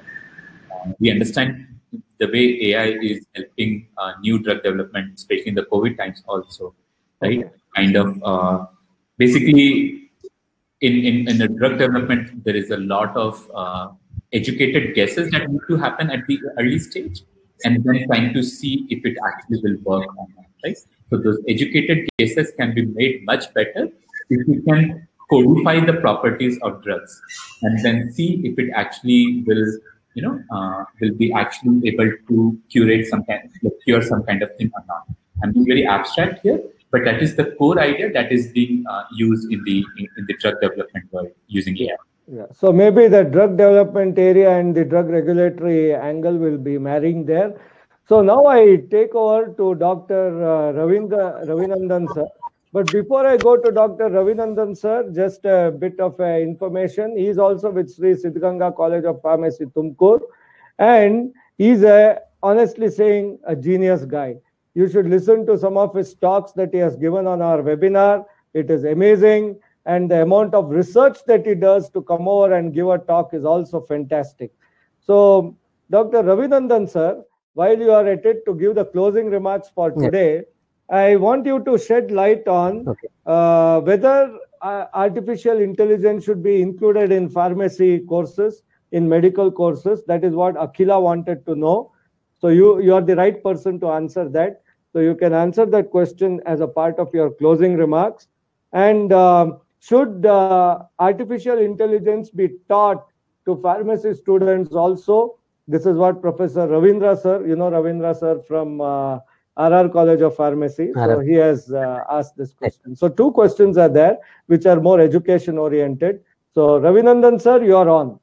we understand the way AI is helping new drug development, especially in the COVID times also, right? Okay. Kind of, basically, in the drug development, there is a lot of educated guesses that need to happen at the early stage, and then trying to see if it actually will work or not, right? So those educated guesses can be made much better if you can codify the properties of drugs and then see if it actually will, will be actually able to cure some kind of thing or not. I'm being very abstract here, but that is the core idea that is being used in the drug development world using AI. Yeah. So maybe the drug development area and the drug regulatory angle will be marrying there. So now I take over to Dr. Ravinandan sir. But before I go to Dr. Ravinandan sir, just a bit of information. He is also with Sri Siddhganga College of Pharmacy, Tumkur, and he's honestly saying a genius guy. You should listen to some of his talks that he has given on our webinar. It is amazing. And the amount of research that he does to come over and give a talk is also fantastic. So, Dr. Ravinandan sir, while you are at it to give the closing remarks for today, I want you to shed light on whether artificial intelligence should be included in pharmacy courses, in medical courses. That is what Akhila wanted to know. So you are the right person to answer that. So you can answer that question as a part of your closing remarks. And should artificial intelligence be taught to pharmacy students also? This is what Professor Ravindra sir, Ravindra sir from RR College of Pharmacy. So he has asked this question. So two questions are there, which are more education oriented. So Ravinandan sir, you are on.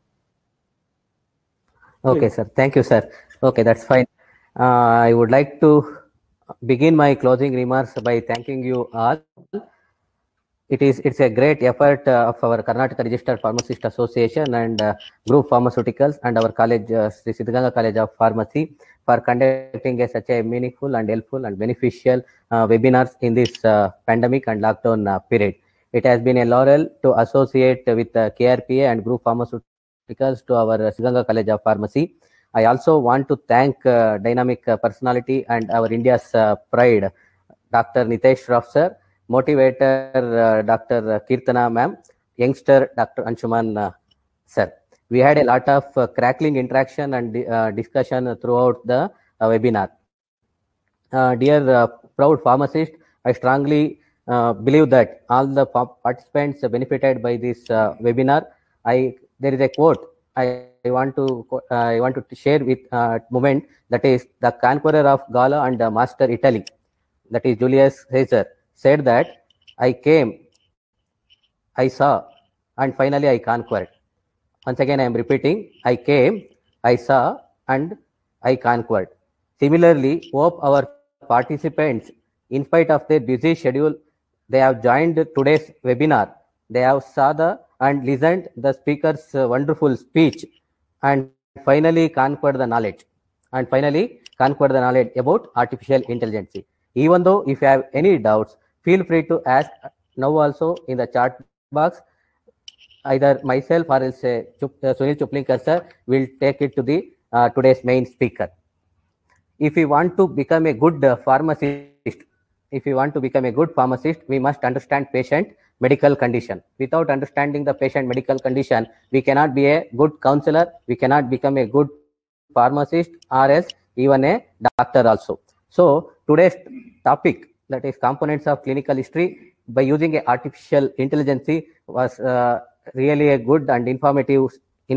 Okay, sir. Thank you, sir. Okay, that's fine. I would like to begin my closing remarks by thanking you all. It's a great effort of our Karnataka Registered Pharmacist Association and Group Pharmaceuticals and our college, Sri Siddhganga College of Pharmacy, for conducting such a meaningful and helpful and beneficial webinars in this pandemic and lockdown period. It has been a laurel to associate with KRPA and Group Pharmaceuticals to our Siddhganga College of Pharmacy. I also want to thank dynamic personality and our India's pride, Dr. Nitesh Raff sir, motivator Dr. Kirtana ma'am, youngster Dr. Anshuman sir. We had a lot of crackling interaction and discussion throughout the webinar. Dear proud pharmacist, I strongly believe that all the participants benefited by this webinar. There is a quote I want to share with moment, that is the conqueror of Gaula and master Italy, that is Julius Caesar, said that I came, I saw, and finally I conquered. Once again, I am repeating, I came, I saw, and I conquered. Similarly, hope our participants, in spite of their busy schedule, they have joined today's webinar. They have saw and listened the speaker's wonderful speech and finally conquered the knowledge. And finally, conquered the knowledge about artificial intelligence. Even though if you have any doubts, feel free to ask now also in the chat box. Either myself or else Sunil Chuplinkar sir will take it to the today's main speaker. If we want to become a good pharmacist, we must understand patient medical condition. Without understanding the patient medical condition, we cannot be a good counselor, we cannot become a good pharmacist or else even a doctor also. So today's topic, that is components of clinical history by using a artificial intelligence, was really a good and informative,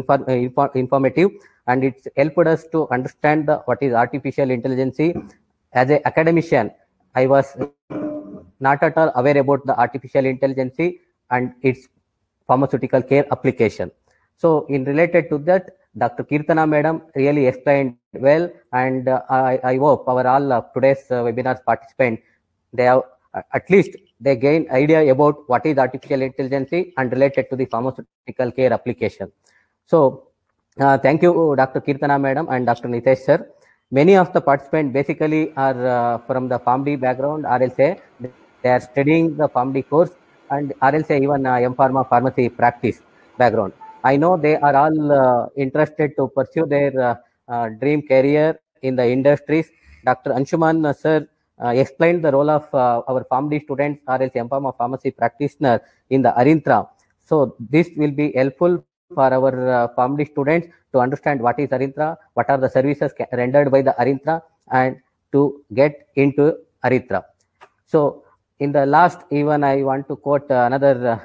and it's helped us to understand what is artificial intelligence. As an academician, I was not at all aware about the artificial intelligence and its pharmaceutical care application. So in related to that, Dr. Kirtana Madam really explained well, and I hope our all today's webinars participants, they have at least they gain idea about what is artificial intelligence and related to the pharmaceutical care application. So thank you, Dr. Kirtana Madam and Dr. Nitesh sir. Many of the participants basically are from the PharmD background, or else they are studying the PharmD course, and or else even M-Pharma pharmacy practice background. I know they are all interested to pursue their dream career in the industries. Dr. Anshuman sir explained the role of our PharmD students, or else M-Pharma pharmacy practitioner in the Arintra. So this will be helpful for our PharmD students to understand what is Arintra, what are the services rendered by the Arintra, and to get into Arintra. So in the last, even I want to quote another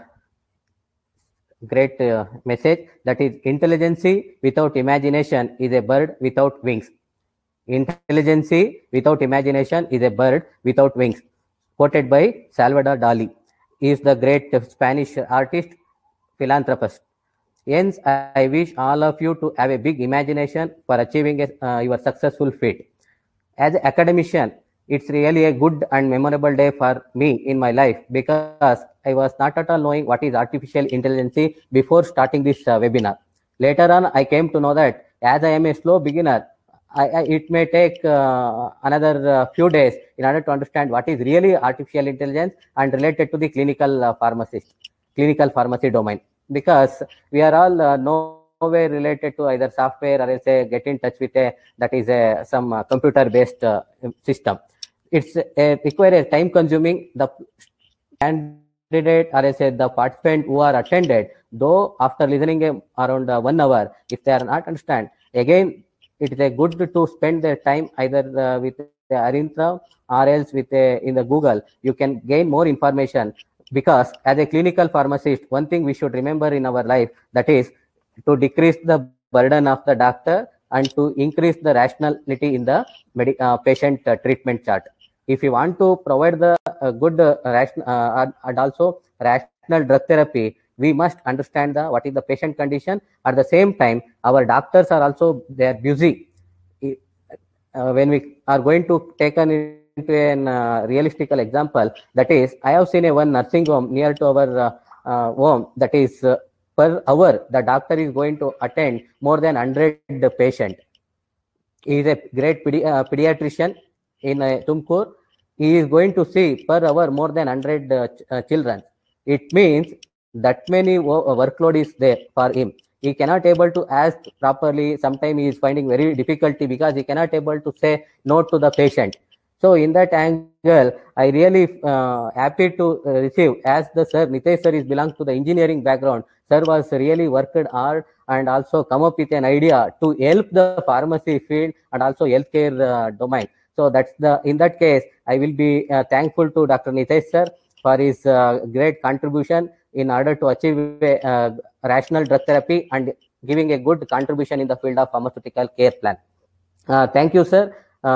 great message, that is, intelligence without imagination is a bird without wings. Intelligence without imagination is a bird without wings. Quoted by Salvador Dali. He is the great Spanish artist, philanthropist. Hence, I wish all of you to have a big imagination for achieving your successful feat. As an academician, it's really a good and memorable day for me in my life, because I was not at all knowing what is artificial intelligence before starting this webinar. Later on, I came to know that as I am a slow beginner, it may take another few days in order to understand what is really artificial intelligence and related to the clinical pharmacy domain, because we are all nowhere related to either software or else get in touch with some computer based system. It's require a time consuming. The candidate or else the participant who are attended, though after listening around 1 hour, if they are not understand, again it is a good to spend their time either with the Arintra or else with in the Google. You can gain more information, because as a clinical pharmacist, one thing we should remember in our life, that is to decrease the burden of the doctor and to increase the rationality in the patient treatment chart. If you want to provide the good and also rational drug therapy, we must understand what is the patient condition. At the same time, our doctors are also, they are busy. When we are going to take into a realistical example, that is, I have seen one nursing home near to our home, that is per hour the doctor is going to attend more than 100 patient. He is a great pediatrician in Tumkur. He is going to see per hour more than 100 children. It means that many workload is there for him. He cannot able to ask properly. Sometimes he is finding very difficulty because he cannot able to say no to the patient. So in that angle, I really happy to receive, as the sir Nitesh sir is belongs to the engineering background. Sir was really worked hard and also come up with an idea to help the pharmacy field and also healthcare domain. So that's in that case, I will be thankful to Dr. Nitesh sir for his great contribution in order to achieve a rational drug therapy and giving a good contribution in the field of pharmaceutical care plan. Thank you, sir.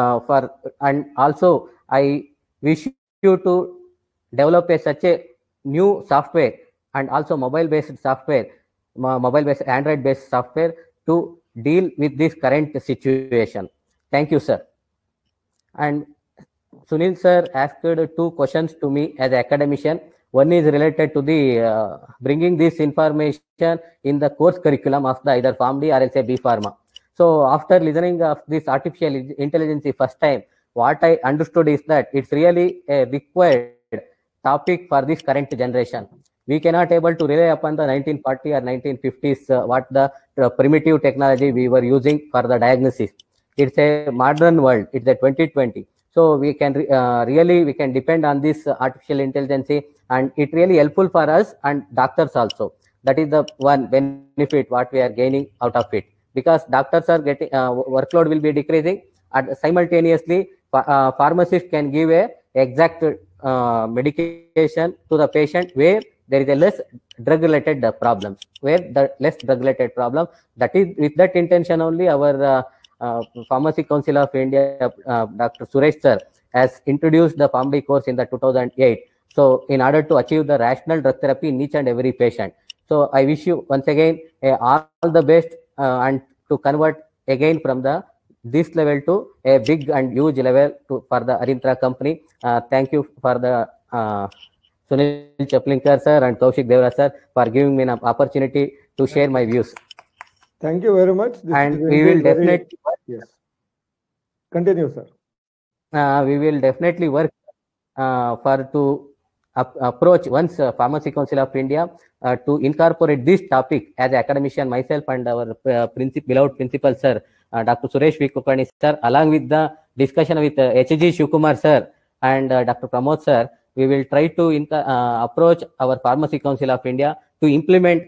And also I wish you to develop such a new software and also mobile-based software, mobile-based Android-based software to deal with this current situation. Thank you, sir. And Sunil sir asked 2 questions to me as an academician. One is related to the bringing this information in the course curriculum of the either PharmD or else B-Pharma. So after listening of this artificial intelligence first time, what I understood is that it's really a required topic for this current generation. We cannot able to rely upon the 1940 or 1950s, what the primitive technology we were using for the diagnosis. It's a modern world. It's a 2020. So we can really we can depend on this artificial intelligence, and it really helpful for us and doctors also. That is the one benefit what we are gaining out of it, because doctors are getting workload will be decreasing, and simultaneously pharmacist can give a exact medication to the patient where there is a less drug related problems, where the less drug related problem. That is with that intention only our Pharmacy Council of India, Dr. Suresh sir has introduced the PharmD course in the 2008. So in order to achieve the rational drug therapy in each and every patient. So I wish you once again all the best and to convert again from this level to a big and huge level for the Arintra company. Thank you for the Sunil Chaplinkar sir and Kaushik Devraj sir for giving me an opportunity to share my views. Thank you very much. And we will definitely yes. Continue, sir. We will definitely work to approach once Pharmacy Council of India to incorporate this topic as an academician myself and our beloved principal sir, Dr. Suresh V. Kulkarni sir, along with the discussion with H.G. Shivkumar sir and Dr. Pramod sir. We will try to approach our Pharmacy Council of India to implement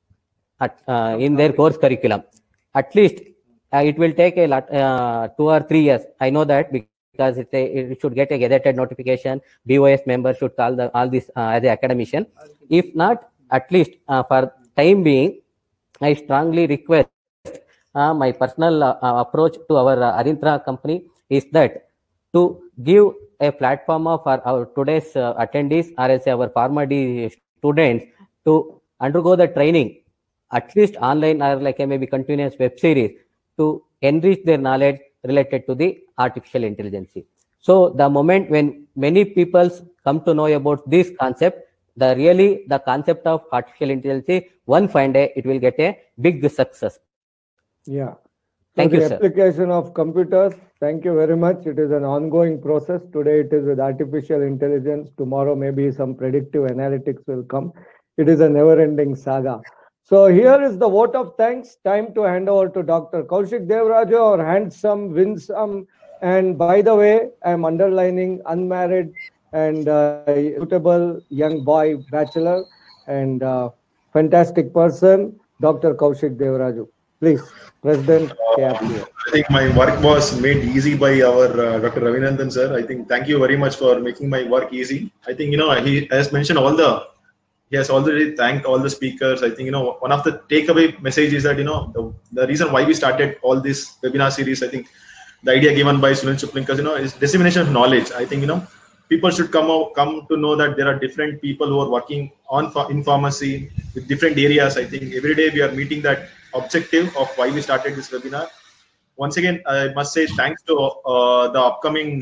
in their course curriculum. At least it will take a lot, 2 or 3 years. I know that because it should get a gazetted notification. BOS members should call all this as an academician. If not, at least for time being, I strongly request my personal approach to our Arintra company is that to give a platform for our today's attendees or else our PharmD students to undergo the training, at least online or like a maybe continuous web series to enrich their knowledge related to the artificial intelligence. So the moment when many people come to know about this concept, the concept of artificial intelligence, one fine day it will get a big success. Yeah. Thank you, sir. Application of computers. Thank you very much. It is an ongoing process. Today it is with artificial intelligence. Tomorrow maybe some predictive analytics will come. It is a never-ending saga. So here is the vote of thanks. Time to hand over to Dr. Kaushik Devraju, our handsome, winsome, and by the way, I am underlining unmarried and suitable young boy bachelor and fantastic person, Dr. Kaushik Devraju. Please, President. I think my work was made easy by our Dr. Ravinandan sir. I think thank you very much for making my work easy. I think he has mentioned he has already thanked all the speakers. I think one of the takeaway message is that the reason why we started all this webinar series. I think the idea given by Sunil Chaplinkar is dissemination of knowledge. I think people should come to know that there are different people who are working in pharmacy with different areas. I think every day we are meeting that objective of why we started this webinar. Once again, I must say thanks to the upcoming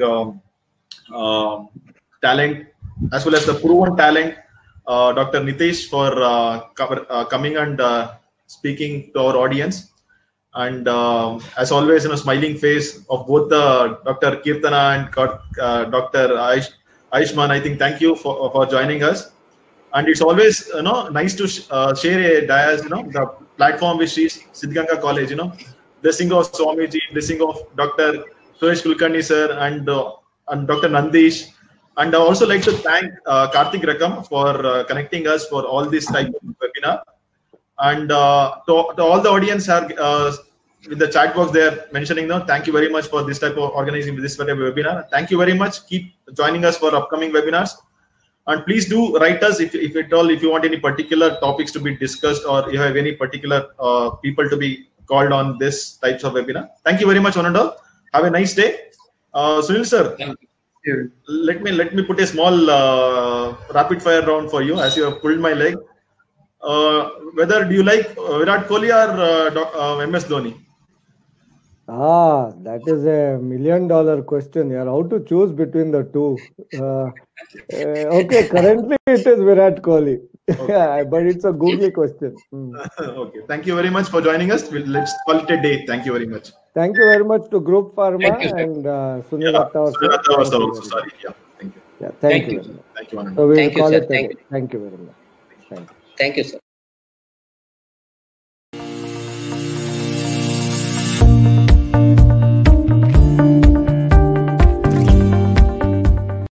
talent as well as the proven talent, Dr. Nitesh for coming and speaking to our audience. And as always, smiling face of both the Dr. Kirtana and Dr. Aishman. I think thank you for joining us. And it's always nice to share a dais, the platform with Siddhganga College. Blessing of Swamiji, blessing of Dr. Suresh Kulkarni sir and Dr. Nandish. And I also like to thank Karthik Rakam for connecting us for all this type of webinar. And to all the audience with the chat box there mentioning thank you very much for this type of organizing this type of webinar. Thank you very much. Keep joining us for upcoming webinars. And please do write us if you want any particular topics to be discussed or you have any particular people to be called on this types of webinar. Thank you very much, one and all. Have a nice day. Sunil sir, let me put a small rapid fire round for you as you have pulled my leg. Whether do you like Virat Kohli or MS Dhoni? That is a $1 million question here. How to choose between the two? Okay, currently it is Virat Kohli. Okay. But it's a googly question. Okay, thank you very much for joining us. Let's call it a day. Thank you very much. Thank you very much to Group Pharma and Sunil Atta. Sorry. Yeah, thank you. Yeah, thank you. Thank you. So we will thank call you, it sir. Thank you very much. Thank you, sir.